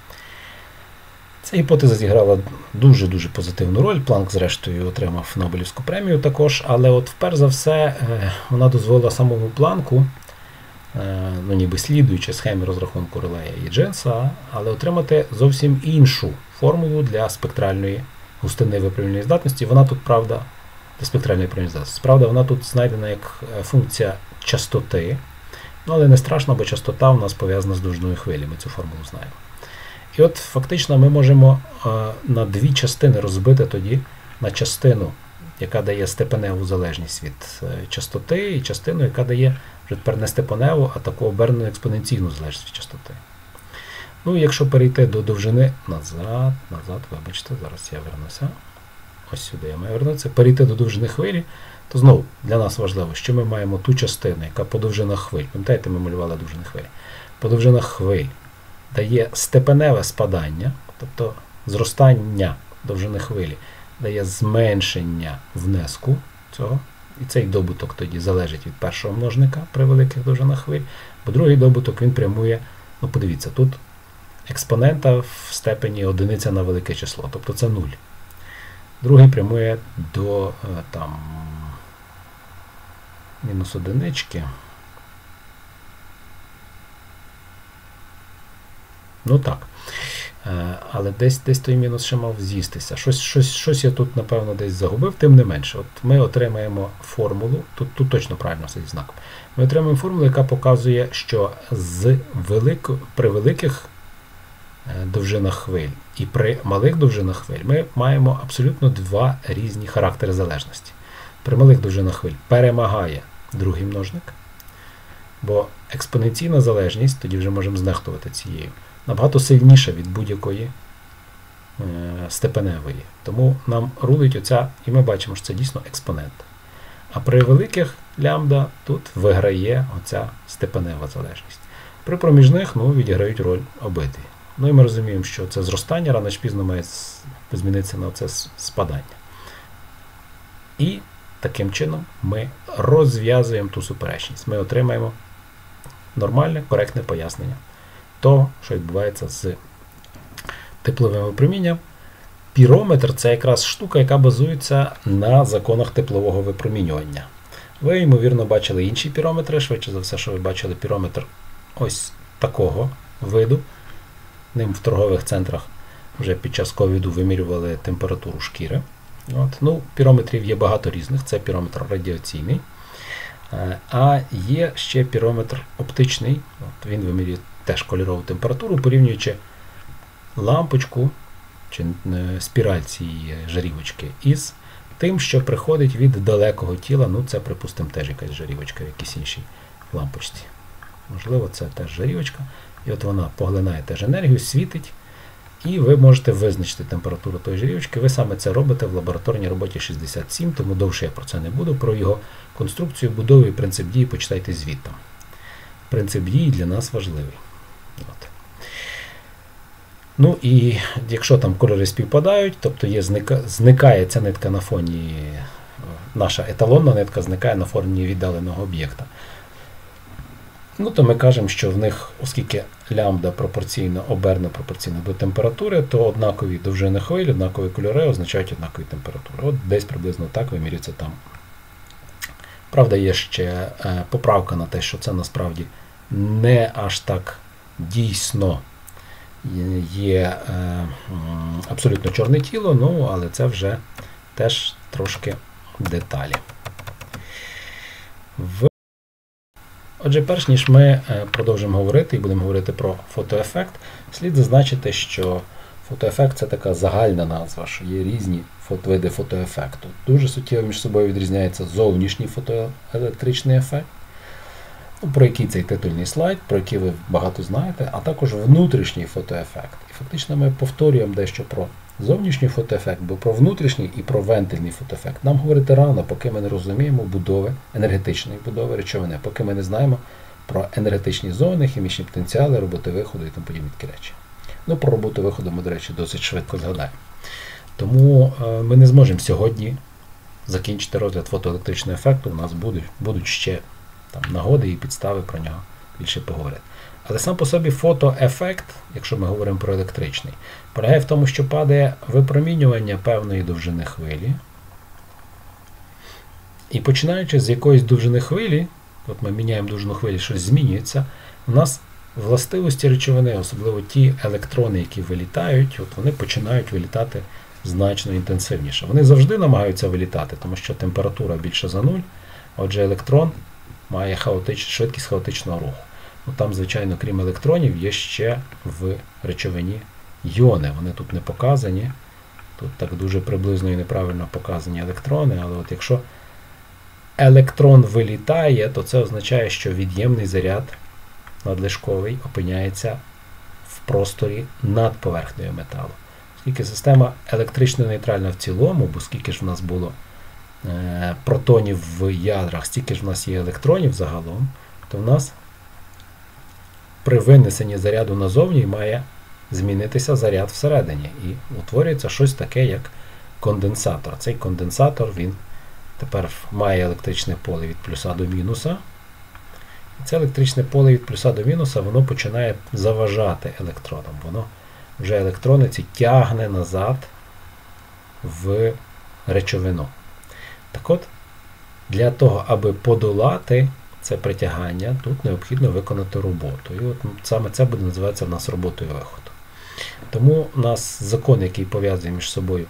Ця гіпотеза зіграла дуже-дуже позитивну роль. Планк, зрештою, отримав Нобелівську премію також, але от вперше за все вона дозволила самому Планку, ну ніби слідуючи схемі розрахунку Релея і Дженса, але отримати зовсім іншу формулу для спектральної густини випромінювальної здатності. Вона тут, правда, для спектральної випромінювальної здатності. Правда, вона тут знайдена як функція частоти, ну але не страшно, бо частота у нас пов'язана з довжиною хвилі, ми цю формулу знаємо. І от фактично ми можемо е, на дві частини розбити тоді на частину, яка дає степеневу залежність від е, частоти, і частину, яка дає вже тепер не степеневу, а таку обернену експоненційну залежність від частоти. Ну, якщо перейти до довжини назад, назад, вибачте, зараз я вернуся. Ось сюди я маю вернутися. Перейти до довжини хвилі, то знову для нас важливо, що ми маємо ту частину, яка по довжинах хвиль. Пам'ятаєте, ми малювали довжини хвилі. По довжинах хвиль дає степеневе спадання, тобто зростання довжини хвилі, дає зменшення внеску цього, і цей добуток тоді залежить від першого множника при великих довжинах хвиль, бо другий добуток він прямує, ну подивіться, тут експонента в степені одиниця на велике число, тобто це нуль. Другий прямує до там мінус одинички. Ну так. Але десь, десь той мінус ще мав з'їстися. Щось, щось, щось я тут, напевно, десь загубив, тим не менше. От ми отримаємо формулу, тут, тут точно правильно все зі знаком. Ми отримаємо формулу, яка показує, що з велико, при великих довжинах хвиль і при малих довжинах хвиль ми маємо абсолютно два різні характери залежності. При малих довжинах хвиль перемагає другий множник, бо експоненційна залежність, тоді вже можемо знехтувати цією, набагато сильніша від будь-якої е, степеневої. Тому нам рулить оця, і ми бачимо, що це дійсно експонент. А при великих лямбда тут виграє оця степенева залежність. При проміжних, ну, відіграють роль обидві. Ну і ми розуміємо, що це зростання рано чи пізно має змінитися на це спадання. І таким чином ми розв'язуємо ту суперечність. Ми отримаємо нормальне, коректне пояснення того, що відбувається з тепловим випромінням. Пірометр – це якраз штука, яка базується на законах теплового випромінювання. Ви, ймовірно, бачили інші пірометри, швидше за все, що ви бачили пірометр ось такого виду. Ним в торгових центрах вже під час ковіду вимірювали температуру шкіри. От. Ну, пірометрів є багато різних, це пірометр радіаційний. А є ще пірометр оптичний, от він вимірює теж кольорову температуру, порівнюючи лампочку чи спіраль цієї жарівочки із тим, що приходить від далекого тіла, ну це, припустимо, теж якась жарівочка в якійсь іншій лампочці. Можливо, це теж жарівочка. І от вона поглинає теж енергію, світить, і ви можете визначити температуру тої жарівочки. Ви саме це робите в лабораторній роботі шістдесят сім, тому довше я про це не буду. Про його конструкцію, будову і принцип дії почитайте звідти. Принцип дії для нас важливий. От. Ну і якщо там кольори співпадають, тобто є зника, зникає ця нитка на фоні, наша еталонна нитка зникає на фоні віддаленого об'єкта. Ну, то ми кажемо, що в них, оскільки лямбда пропорційно, оберне пропорційно до температури, то однакові довжини хвиль, однакові кольори означають однакові температури. От десь приблизно так вимірюється там. Правда, є ще е, поправка на те, що це насправді не аж так дійсно є е, абсолютно чорне тіло, ну, але це вже теж трошки деталі. В... Отже, перш ніж ми продовжимо говорити і будемо говорити про фотоефект, слід зазначити, що фотоефект – це така загальна назва, що є різні види фотоефекту. Дуже суттєво між собою відрізняється зовнішній фотоелектричний ефект, про який цей титульний слайд, про який ви багато знаєте, а також внутрішній фотоефект. І фактично ми повторюємо дещо про зовнішній фотоефект, бо про внутрішній і про вентильний фотоефект нам говорити рано, поки ми не розуміємо будови, енергетичної будови речовини, поки ми не знаємо про енергетичні зони, хімічні потенціали, роботи виходу і тому подібні такі речі. Ну, про роботу виходу ми, до речі, досить швидко згадаємо. Тому е, ми не зможемо сьогодні закінчити розгляд фотоелектричного ефекту, у нас будуть, будуть ще там нагоди і підстави про нього більше поговорити. Але сам по собі фотоефект, якщо ми говоримо про електричний, полягає в тому, що падає випромінювання певної довжини хвилі. І починаючи з якоїсь довжини хвилі, от ми міняємо довжину хвилі, щось змінюється, у нас властивості речовини, особливо ті електрони, які вилітають, от вони починають вилітати значно інтенсивніше. Вони завжди намагаються вилітати, тому що температура більше за нуль, отже електрон має хаотич, швидкість хаотичного руху. Ну, там, звичайно, крім електронів, є ще в речовині йони. Вони тут не показані. Тут так дуже приблизно і неправильно показані електрони, але от якщо електрон вилітає, то це означає, що від'ємний заряд надлишковий опиняється в просторі над поверхнею металу. Оскільки система електрично нейтральна в цілому, бо скільки ж в нас було е, протонів в ядрах, стільки ж в нас є електронів загалом, то в нас при винесенні заряду назовні має змінитися заряд всередині. І утворюється щось таке, як конденсатор. Цей конденсатор, він тепер має електричне поле від плюса до мінуса. І це електричне поле від плюса до мінуса, воно починає заважати електронам. Воно вже електрони ці тягне назад в речовину. Так от, для того, аби подолати це притягання, тут необхідно виконати роботу. І от саме це буде називатися в нас роботою виходу. Тому у нас закон, який пов'язує між собою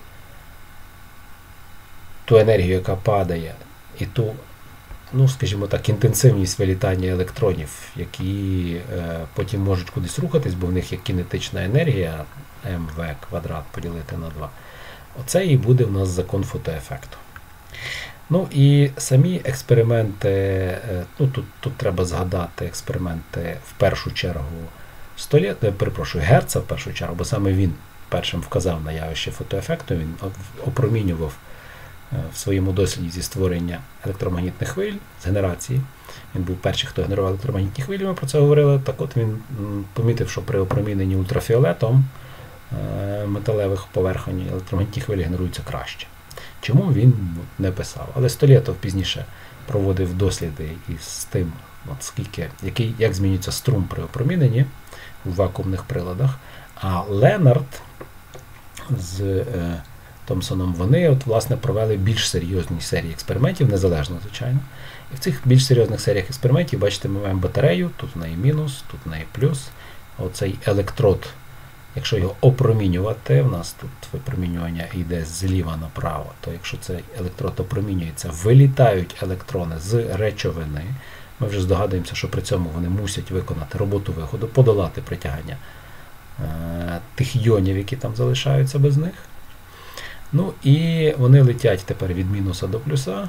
ту енергію, яка падає, і ту, ну, скажімо так, інтенсивність вилітання електронів, які е, потім можуть кудись рухатись, бо в них є кінетична енергія, ем ве квадрат поділити на два. Оце і буде в нас закон фотоефекту. Ну і самі експерименти, ну тут, тут треба згадати експерименти в першу чергу Столєт, перепрошую, Герца в першу чергу, бо саме він першим вказав на явище фотоефекту, він опромінював в своєму досліді зі створення електромагнітних хвиль, з генерації. Він був перший, хто генерував електромагнітні хвилі, ми про це говорили. Так от він помітив, що при опроміненні ультрафіолетом металевих поверхонь електромагнітні хвилі генеруються краще. Чому він не писав? Але Столєтов пізніше проводив досліди із тим, от скільки, який, як змінюється струм при опроміненні в вакуумних приладах. А Ленард з е, Томпсоном, вони от, власне, провели більш серйозні серії експериментів, незалежно, звичайно. І в цих більш серйозних серіях експериментів, бачите, ми маємо батарею, тут в неї мінус, тут в неї плюс. Оцей електрод Якщо його опромінювати, у нас тут випромінювання йде зліва направо, то якщо цей електрод опромінюється, вилітають електрони з речовини. Ми вже здогадуємося, що при цьому вони мусять виконати роботу виходу, подолати притягання е, тих йонів, які там залишаються без них. Ну і вони летять тепер від мінуса до плюса.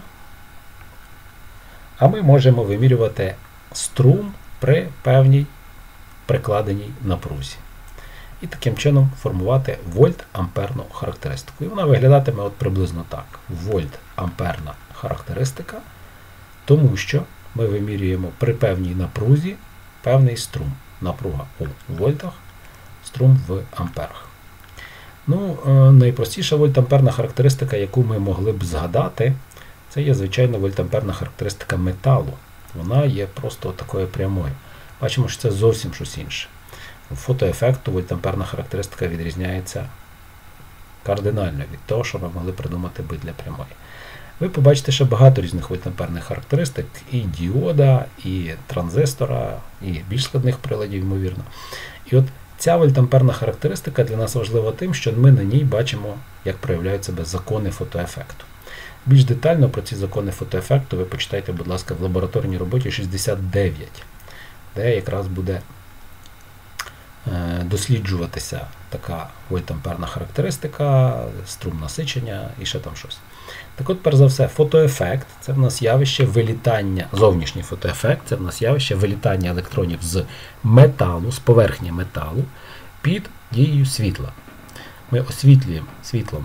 А ми можемо вимірювати струм при певній прикладеній напрузі. І таким чином формувати вольт-амперну характеристику. І вона виглядатиме от приблизно так. Вольт-амперна характеристика, тому що ми вимірюємо при певній напрузі певний струм. Напруга у вольтах, струм в амперах. Ну, найпростіша вольт-амперна характеристика, яку ми могли б згадати, це є, звичайно, вольт-амперна характеристика металу. Вона є просто такою прямою. Бачимо, що це зовсім щось інше. У фотоефекту вольт-амперна характеристика відрізняється кардинально від того, що ми могли придумати би для прямої. Ви побачите ще багато різних вольтамперних характеристик, і діода, і транзистора, і більш складних приладів, ймовірно. І от ця вольтамперна характеристика для нас важлива тим, що ми на ній бачимо, як проявляють себе закони фотоефекту. Більш детально про ці закони фотоефекту ви почитайте, будь ласка, в лабораторній роботі шістдесят дев'ять, де якраз буде досліджуватися така вольтамперна характеристика, струм насичення і ще там щось. Так от, перш за все, фотоефект – це в нас явище вилітання, зовнішній фотоефект – це в нас явище вилітання електронів з металу, з поверхні металу під дією світла. Ми освітлюємо світлом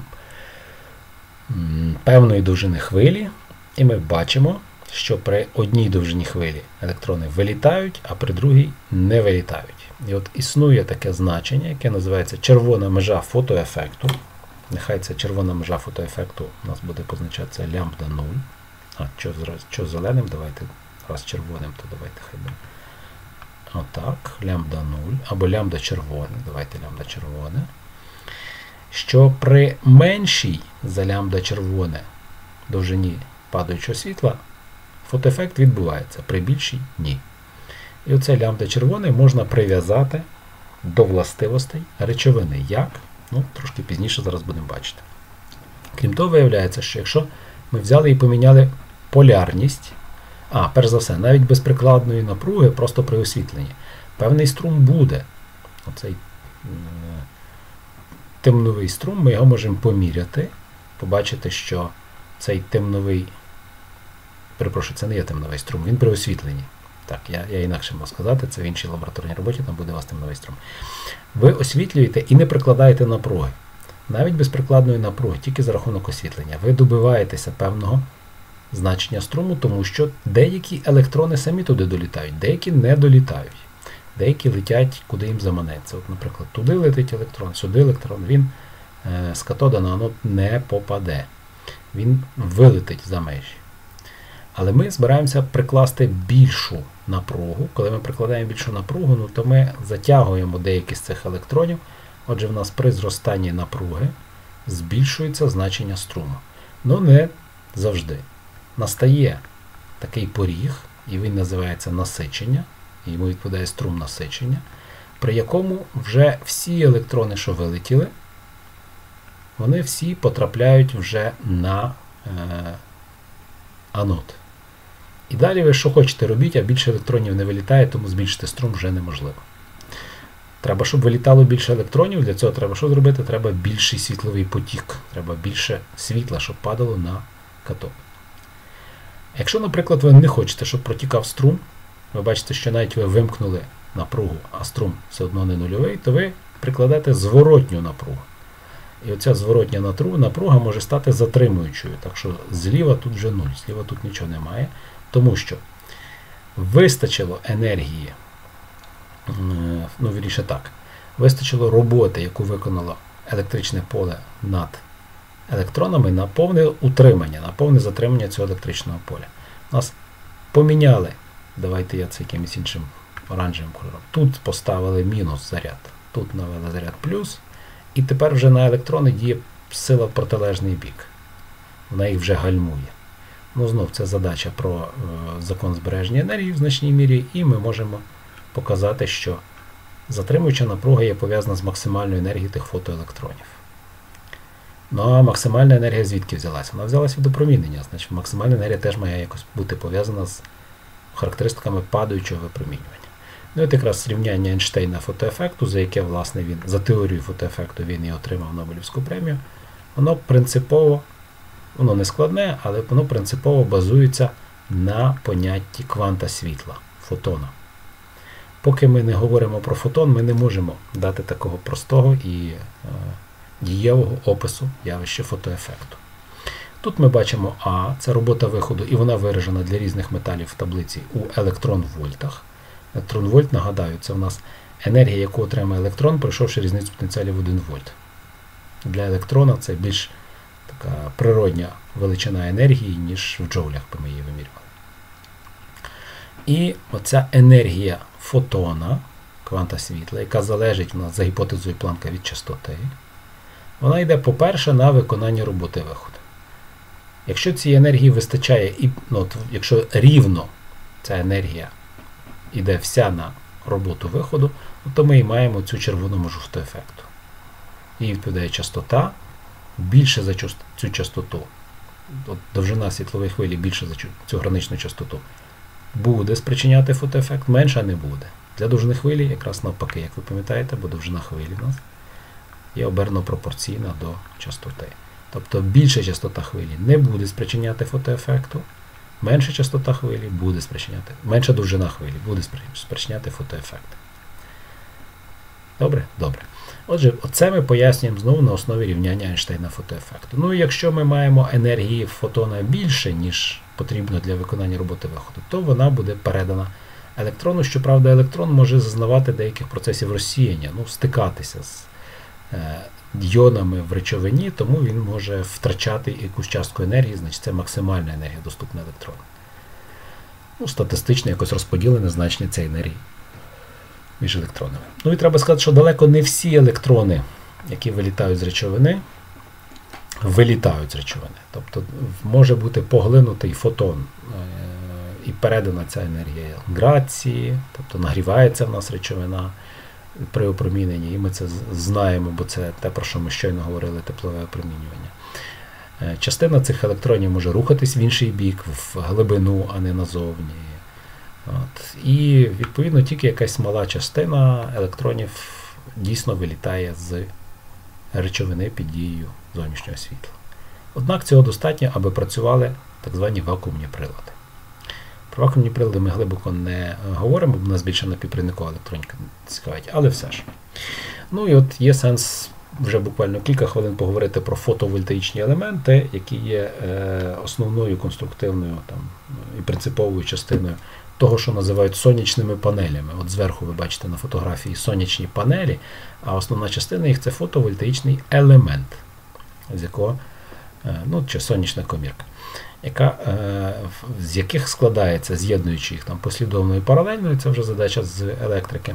певної довжини хвилі, і ми бачимо, що при одній довжині хвилі електрони вилітають, а при другій не вилітають. І от існує таке значення, яке називається червона межа фотоефекту. Нехай ця червона межа фотоефекту у нас буде позначатися лямбда нуль. А, що, що зеленим? Давайте, раз червоним, то давайте хай буде. Отак, лямбда нуль, або лямбда червоне, давайте лямбда червоне. Що при меншій за лямбда червоне довжині падаючого світла фотоефект відбувається, при більшій – ні. І оце лямбда червоне можна прив'язати до властивостей речовини. Як? Ну, трошки пізніше зараз будемо бачити. Крім того, виявляється, що якщо ми взяли і поміняли полярність, а, перш за все, навіть без прикладної напруги, просто при освітленні, певний струм буде. Оцей е, темновий струм, ми його можемо поміряти, побачити, що цей темновий, перепрошую, це не є темновий струм, він при освітленні. Так, я, я інакше можу сказати, це в іншій лабораторній роботі, там буде у вас темновий струм. Ви освітлюєте і не прикладаєте напруги. Навіть без прикладної напруги, тільки за рахунок освітлення. Ви добиваєтеся певного значення струму, тому що деякі електрони самі туди долітають, деякі не долітають. Деякі летять, куди їм заманеться. От, наприклад, туди летить електрон, сюди електрон, він е, з катода на анод не попаде. Він вилетить за межі. Але ми збираємося прикласти більшу напругу. Коли ми прикладаємо більшу напругу, ну, то ми затягуємо деякі з цих електронів. Отже, в нас при зростанні напруги збільшується значення струму. Ну, не завжди. Настає такий поріг, і він називається насичення, і йому відповідає струм насичення, при якому вже всі електрони, що вилетіли, вони всі потрапляють вже на е, анод. І далі ви що хочете робіть, а більше електронів не вилітає, тому збільшити струм вже неможливо. Треба, щоб вилітало більше електронів, для цього треба що зробити? Треба більший світловий потік, треба більше світла, щоб падало на катод. Якщо, наприклад, ви не хочете, щоб протікав струм, ви бачите, що навіть ви вимкнули напругу, а струм все одно не нульовий, то ви прикладете зворотню напругу. І оця зворотня напруга може стати затримуючою. Так що зліва тут вже нуль, зліва тут нічого немає. Тому що вистачило енергії, ну, вірніше так, вистачило роботи, яку виконало електричне поле над електронами на повне утримання, на повне затримання цього електричного поля. Нас поміняли, давайте я це якимось іншим оранжевим кольором. Тут поставили мінус заряд, тут навели заряд плюс, і тепер вже на електрони діє сила в протилежний бік. Вона їх вже гальмує. Ну, знов, це задача про е, закон збереження енергії в значній мірі, і ми можемо показати, що Затримуюча напруга є пов'язана з максимальною енергією тих фотоелектронів. Ну а максимальна енергія звідки взялася? Вона взялася від опромінення. Значить, максимальна енергія теж має якось бути пов'язана з характеристиками падаючого випромінювання. Ну от якраз рівняння Ейнштейна фотоефекту, за яке, власне, він, за теорію фотоефекту він і отримав Нобелівську премію, воно принципово, воно не складне, але воно принципово базується на понятті кванта світла, фотона. Поки ми не говоримо про фотон, ми не можемо дати такого простого і е, дієвого опису явища фотоефекту. Тут ми бачимо А, це робота виходу, і вона виражена для різних металів в таблиці у електрон-вольтах. Електрон-вольт, нагадаю, це у нас енергія, яку отримає електрон, пройшовши різницю потенціалів в один вольт. Для електрона це більш така природня величина енергії, ніж в джоулях би ми її вимірювали. І оця енергія фотона, кванта світла, яка залежить у нас за гіпотезою Планка від частоти, вона йде, по-перше, на виконання роботи виходу. Якщо цієї енергії вистачає, і, ну, от, якщо рівно ця енергія йде вся на роботу виходу, то ми і маємо цю червону межу фотоефекту. Їй відповідає частота, більше за цю частоту, от довжина світлової хвилі більше за цю граничну частоту, буде спричиняти фотоефект, менша не буде. Для довжини хвилі якраз навпаки, як ви пам'ятаєте, бо довжина хвилі у нас є обернено пропорційна до частоти. Тобто більша частота хвилі не буде спричиняти фотоефекту, менша частота хвилі буде спричиняти, менша довжина хвилі буде спричиняти фотоефект. Добре? Добре. Отже, оце ми пояснюємо знову на основі рівняння Ейнштейна фотоефекту. Ну і якщо ми маємо енергії фотона більше, ніж потрібно для виконання роботи виходу, то вона буде передана електрону. Щоправда, електрон може зазнавати деяких процесів розсіяння, ну, стикатися з е, йонами в речовині, тому він може втрачати якусь частку енергії, значить це максимальна енергія доступна електрону. Ну, статистично якось розподілене значення цієї енергії між електронами. Ну і треба сказати, що далеко не всі електрони, які вилітають з речовини, вилітають з речовини. Тобто може бути поглинутий фотон і передана ця енергія грації, тобто нагрівається в нас речовина при опроміненні, і ми це знаємо, бо це те, про що ми щойно говорили, теплове опромінювання. Частина цих електронів може рухатись в інший бік, в глибину, а не назовні. От. І, відповідно, тільки якась мала частина електронів дійсно вилітає з речовини під дією зовнішнього світла. Однак цього достатньо, аби працювали так звані вакуумні прилади. Про вакуумні прилади ми глибоко не говоримо, бо нас більше напівпровідникова електроніка цікавить, але все ж. Ну і от є сенс вже буквально кілька хвилин поговорити про фотовольтаїчні елементи, які є е, основною конструктивною там, і принциповою частиною того, що називають сонячними панелями. От зверху ви бачите на фотографії сонячні панелі, а основна частина їх – це фотовольтаїчний елемент, з якого, е, ну, чи сонячна комірка, яка, е, з яких складається, з'єднуючи їх там послідовно і паралельно, це вже задача з електрики.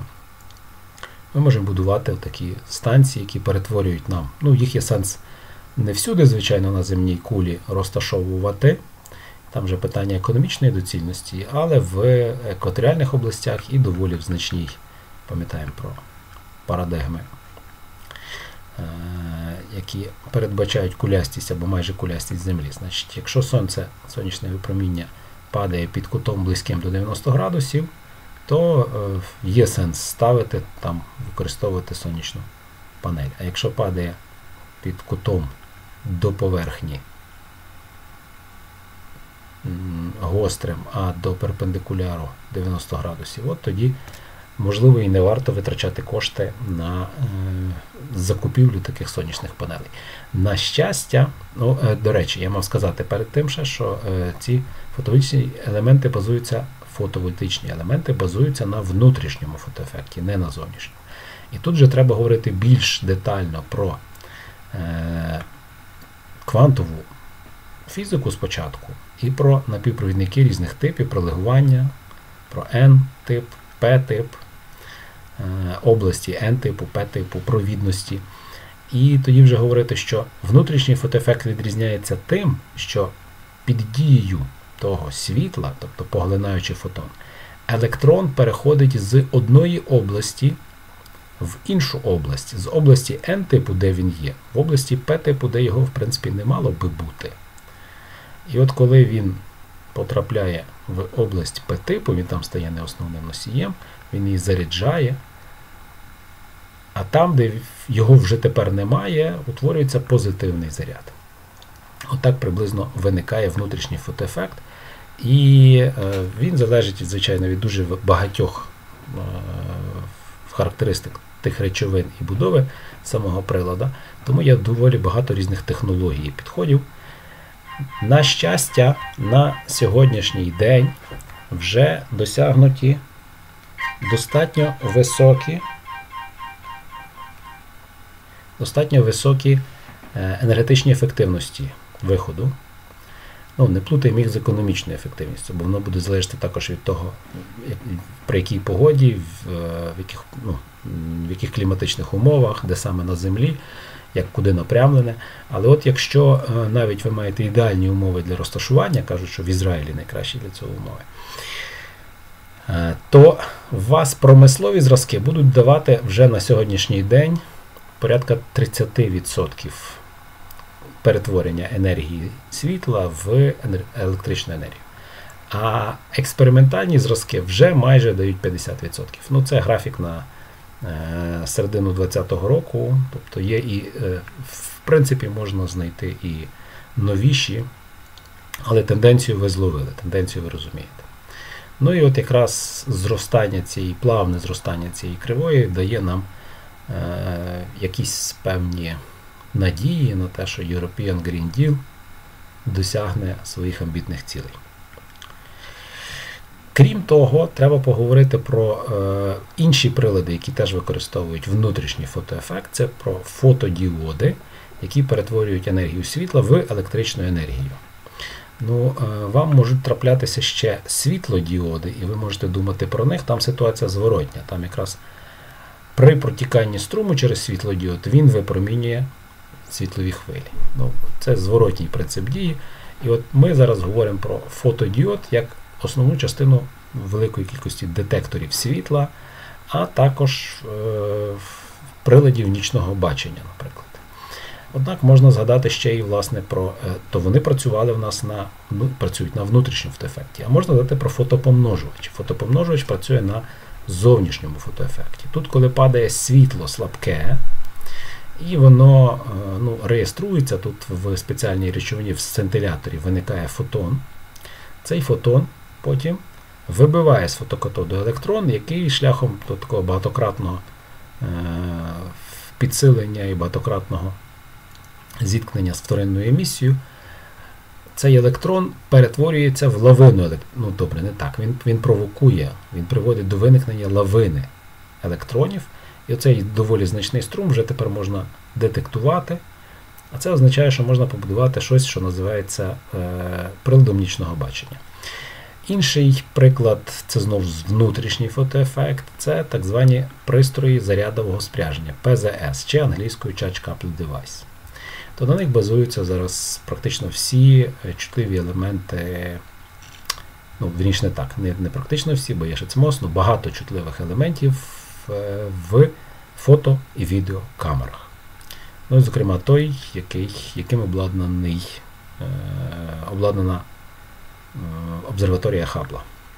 Ми можемо будувати такі станції, які перетворюють нам, ну, їх є сенс не всюди, звичайно, на земній кулі розташовувати, там вже питання економічної доцільності, але в екваторіальних областях і доволі в значній, пам'ятаємо про парадигми, е, які передбачають кулястість або майже кулястість Землі. Значить, якщо сонце, сонячне випроміння падає під кутом близьким до дев'яноста градусів, то е, є сенс ставити там, використовувати сонячну панель. А якщо падає під кутом до поверхні м, гострим, а до перпендикуляру дев'яносто градусів, от тоді, можливо, і не варто витрачати кошти на е, закупівлю таких сонячних панелей. На щастя, ну, е, до речі, я мав сказати перед тим, ще, що е, ці фотовольтаїчні елементи базуються фотовольтаїчні елементи базуються на внутрішньому фотоефекті, не на зовнішньому. І тут же треба говорити більш детально про е, квантову фізику спочатку і про напівпровідники різних типів, про легування, про N-тип, P-тип, е, області N-типу, P-типу, провідності. І тоді вже говорити, що внутрішній фотоефект відрізняється тим, що під дією того світла, тобто поглинаючи фотон, електрон переходить з одної області в іншу область, з області N-типу, де він є, в області P-типу, де його, в принципі, не мало би бути. І от коли він потрапляє в область P-типу, він там стає не основним носієм, він її заряджає, а там, де його вже тепер немає, утворюється позитивний заряд. Отак приблизно виникає внутрішній фотоефект. І е, він залежить, звичайно, від дуже багатьох е, характеристик тих речовин і будови самого прилада. Тому є доволі багато різних технологій і підходів. На щастя, на сьогоднішній день вже досягнуті достатньо високі, достатньо високі е, енергетичні ефективності виходу. Ну, не плутаємо їх з економічною ефективністю, бо воно буде залежати також від того, при якій погоді, в, в, яких, ну, в яких кліматичних умовах, де саме на землі, як куди напрямлене. Але от якщо навіть ви маєте ідеальні умови для розташування, кажуть, що в Ізраїлі найкращі для цього умови, то у вас промислові зразки будуть давати вже на сьогоднішній день порядка тридцять відсотків перетворення енергії світла в електричну енергію. А експериментальні зразки вже майже дають п'ятдесят відсотків. Ну, це графік на е, середину двадцятого року. Тобто є і, е, в принципі, можна знайти і новіші, але тенденцію ви зловили, тенденцію ви розумієте. Ну і от якраз зростання цієї, плавне зростання цієї кривої дає нам е, якісь певні надії на те, що European Green Deal досягне своїх амбітних цілей. Крім того, треба поговорити про е, інші прилади, які теж використовують внутрішній фотоефект. Це про фотодіоди, які перетворюють енергію світла в електричну енергію. Ну, е, вам можуть траплятися ще світлодіоди, і ви можете думати про них. Там ситуація зворотня. Там якраз при протіканні струму через світлодіод він випромінює світлові хвилі. Ну, це зворотній принцип дії. І от ми зараз говоримо про фотодіод як основну частину великої кількості детекторів світла, а також е, приладів нічного бачення, наприклад. Однак можна згадати ще і, власне, про, е, то вони працювали в нас на, ну, працюють на внутрішньому фотоефекті, а можна згадати про фотопомножувач. Фотопомножувач працює на зовнішньому фотоефекті. Тут, коли падає світло слабке, і воно ну, реєструється, тут в спеціальній речовині в сцинтиляторі виникає фотон. Цей фотон потім вибиває з фотокатоду електрон, який шляхом до такого багатократного е- підсилення і багатократного зіткнення з вторинною емісією, цей електрон перетворюється в лавину. Ну, добре, не так. Він, він провокує, він приводить до виникнення лавини електронів. І оцей доволі значний струм вже тепер можна детектувати. А це означає, що можна побудувати щось, що називається е, приладом нічного бачення. Інший приклад, це знову внутрішній фотоефект, це так звані пристрої зарядового спряження, пі зет ес, чи англійською Charge Coupled Device. То на них базуються зараз практично всі чутливі елементи, ну, вірніше не так, не, не практично всі, бо є ще цмос, але багато чутливих елементів в фото- і відеокамерах. Ну, зокрема, той, який, яким обладнаний, е, обладнана е, обсерваторія Хаббла.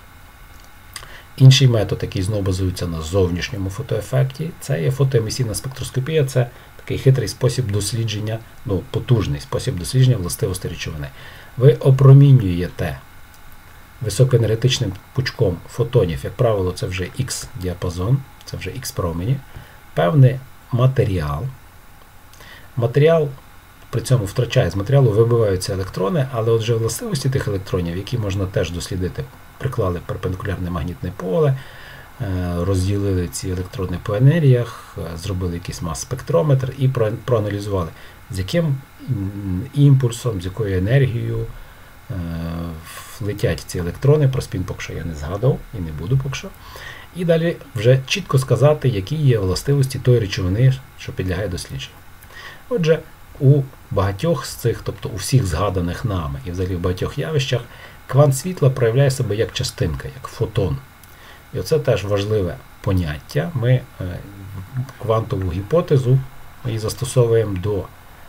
Інший метод, який знову базується на зовнішньому фотоефекті, це є фотоемісійна спектроскопія. Це такий хитрий спосіб дослідження, ну, потужний спосіб дослідження властивостей речовини. Ви опромінюєте високоенергетичним пучком фотонів, як правило, це вже Х-діапазон, це вже Х-промені, певний матеріал. Матеріал при цьому втрачає, з матеріалу вибиваються електрони, але отже властивості тих електронів, які можна теж дослідити, приклали перпендикулярне магнітне поле, розділили ці електрони по енергіях, зробили якийсь мас-спектрометр і проаналізували, з яким імпульсом, з якою енергією летять ці електрони. Про спін поки що я не згадав і не буду поки що. І далі вже чітко сказати, які є властивості тої речовини, що підлягає дослідженню. Отже, у багатьох з цих, тобто у всіх згаданих нами і взагалі в багатьох явищах, квант світла проявляє себе як частинка, як фотон. І оце теж важливе поняття. Ми квантову гіпотезу, ми її застосовуємо до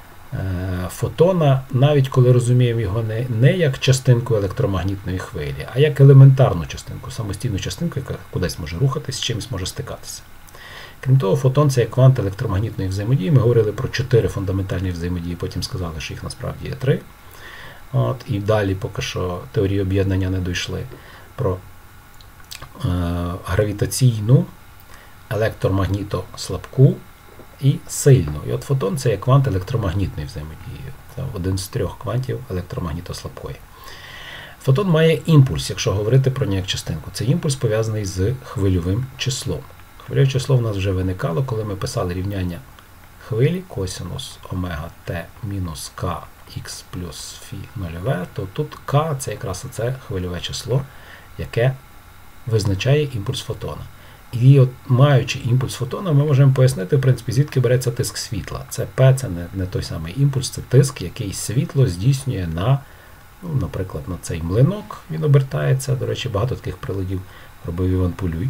фотона, навіть коли розуміємо його не, не як частинку електромагнітної хвилі, а як елементарну частинку, самостійну частинку, яка кудись може рухатись, з чимось може стикатися. Крім того, фотон – це як квант електромагнітної взаємодії. Ми говорили про чотири фундаментальні взаємодії, потім сказали, що їх насправді є три. От, і далі поки що теорії об'єднання не дійшли. Про е, гравітаційну, електромагнітослабку і сильну. І от фотон – це є квант електромагнітної взаємодії. Це один з трьох квантів електромагнітослабкої. Фотон має імпульс, якщо говорити про нього як частинку. Цей імпульс пов'язаний з хвильовим числом. Хвильове число в нас вже виникало, коли ми писали рівняння хвилі, косинус омега t мінус k х плюс фі нульове, то тут k – це якраз оце хвильове число, яке визначає імпульс фотона. І от, маючи імпульс фотона, ми можемо пояснити, в принципі, звідки береться тиск світла. Це P, це не, не той самий імпульс, це тиск, який світло здійснює на, ну, наприклад, на цей млинок, він обертається. До речі, багато таких приладів робив Іван Полюй.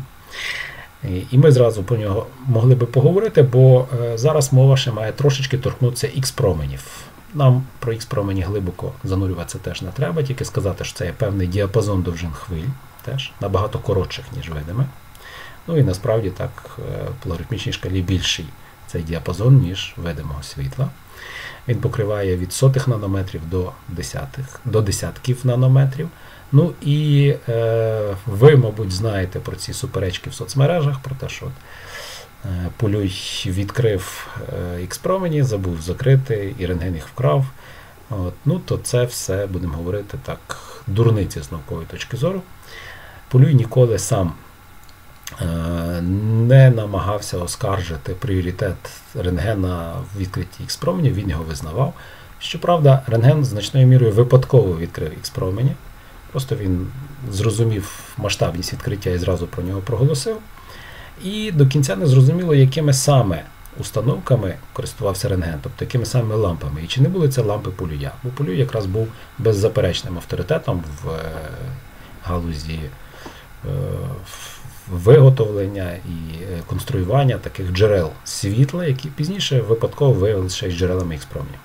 І ми зразу про нього могли би поговорити, бо е, зараз мова ще має трошечки торкнутися ікс-променів. Нам про ікс-промені глибоко занурюватися теж не треба, тільки сказати, що це є певний діапазон довжин хвиль, теж набагато коротших, ніж видиме. Ну і насправді так, по логарифмічній шкалі більший цей діапазон, ніж видимого світла. Він покриває від сотих нанометрів до десятих, до десятків нанометрів. Ну і е, ви, мабуть, знаєте про ці суперечки в соцмережах, про те, що е, Полюй відкрив е, ікс-промені, забув закрити, і рентген їх вкрав. От, ну, то це все, будемо говорити так, дурниці з наукової точки зору. Полюй ніколи сам е, не намагався оскаржити пріоритет рентгена в відкритті ікс-променів, він його визнавав. Щоправда, рентген значною мірою випадково відкрив ікс-промені. Просто він зрозумів масштабність відкриття і зразу про нього проголосив. І до кінця не зрозуміло, якими саме установками користувався рентген, тобто якими саме лампами. І чи не були це лампи Полюя. Бо Полюй якраз був беззаперечним авторитетом в галузі виготовлення і конструювання таких джерел світла, які пізніше випадково виявилися ще й джерелами ікс-променів.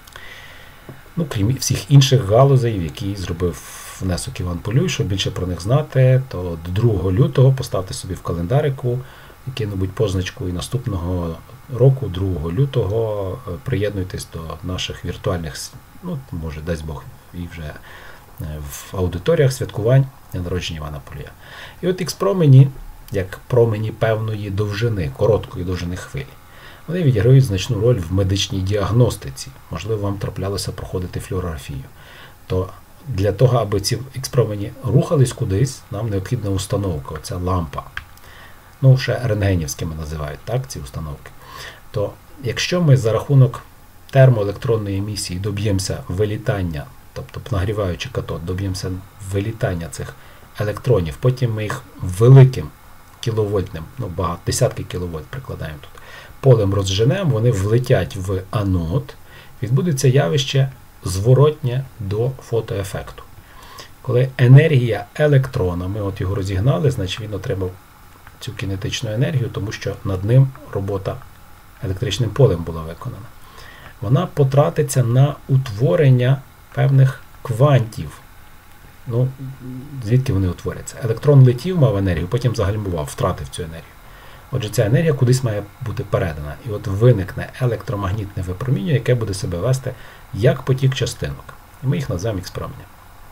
Ну, крім всіх інших галузей, в які зробив внесок Іван Полюй. Щоб більше про них знати, то до другого лютого поставте собі в календарику яку-небудь позначку і наступного року, другого лютого, приєднуйтесь до наших віртуальних, ну, може, дасть Бог, і вже в аудиторіях святкувань дня народження Івана Полюя. І от ікс-промені, як промені певної довжини, короткої довжини хвилі, вони відіграють значну роль в медичній діагностиці. Можливо, вам траплялося проходити флюорографію. То для того, аби ці ікс-промені рухались кудись, нам необхідна установка, оця лампа. Ну, ще рентгенівськими називають, так, ці установки. То якщо ми за рахунок термоелектронної емісії доб'ємося вилітання, тобто нагріваючи катод, доб'ємося вилітання цих електронів, потім ми їх великим кіловольтним, ну, багато, десятки кіловольт прикладаємо тут, полем розженемо, вони влетять в анод, відбудеться явище зворотнє до фотоефекту. Коли енергія електрона, ми от його розігнали, значить він отримав цю кінетичну енергію, тому що над ним робота електричним полем була виконана. Вона потратиться на утворення певних квантів. Ну, звідки вони утворяться? Електрон летів, мав енергію, потім загальмував, втратив цю енергію. Отже, ця енергія кудись має бути передана. І от виникне електромагнітне випромінювання, яке буде себе вести як потік частинок. І ми їх називаємо ікс-променями.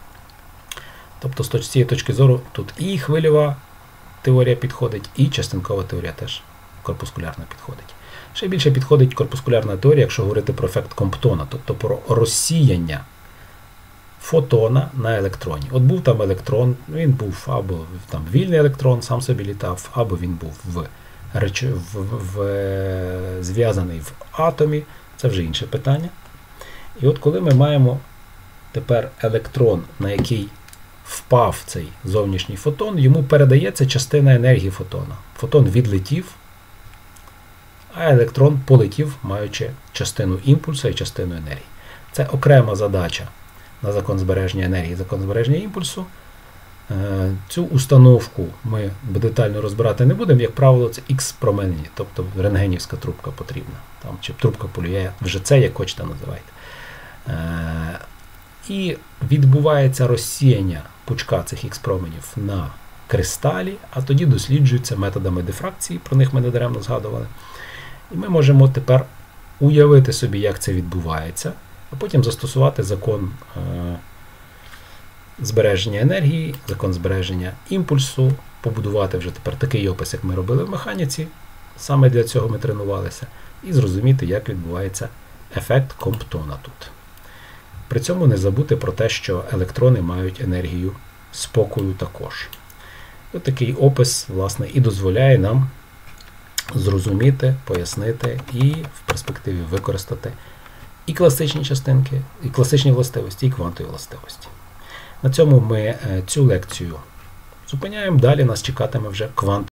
Тобто, з цієї точки зору, тут і хвильова теорія підходить, і частинкова теорія теж корпускулярна підходить. Ще більше підходить корпускулярна теорія, якщо говорити про ефект Комптона, тобто про розсіяння фотона на електроні. От був там електрон, він був або там вільний електрон, сам собі літав, або він був в, реч... в... в... зв'язаний в атомі, це вже інше питання. І от коли ми маємо тепер електрон, на який впав цей зовнішній фотон, йому передається частина енергії фотона. Фотон відлетів, а електрон полетів, маючи частину імпульсу і частину енергії. Це окрема задача на закон збереження енергії, закон збереження імпульсу. Цю установку ми детально розбирати не будемо, як правило, це Х-променені, тобто рентгенівська трубка потрібна, там, чи трубка Полює, вже це як хочете називайте. І відбувається розсіяння пучка цих Х-променів на кристалі, а тоді досліджуються методами дифракції, про них ми недаремно згадували. І ми можемо тепер уявити собі, як це відбувається, а потім застосувати закон е, збереження енергії, закон збереження імпульсу, побудувати вже тепер такий опис, як ми робили в механіці, саме для цього ми тренувалися, і зрозуміти, як відбувається ефект Комптона тут. При цьому не забути про те, що електрони мають енергію спокою також. Ось такий опис, власне, і дозволяє нам зрозуміти, пояснити і в перспективі використати і класичні частинки, і класичні властивості, і квантові властивості. На цьому ми цю лекцію зупиняємо. Далі нас чекатиме вже квант.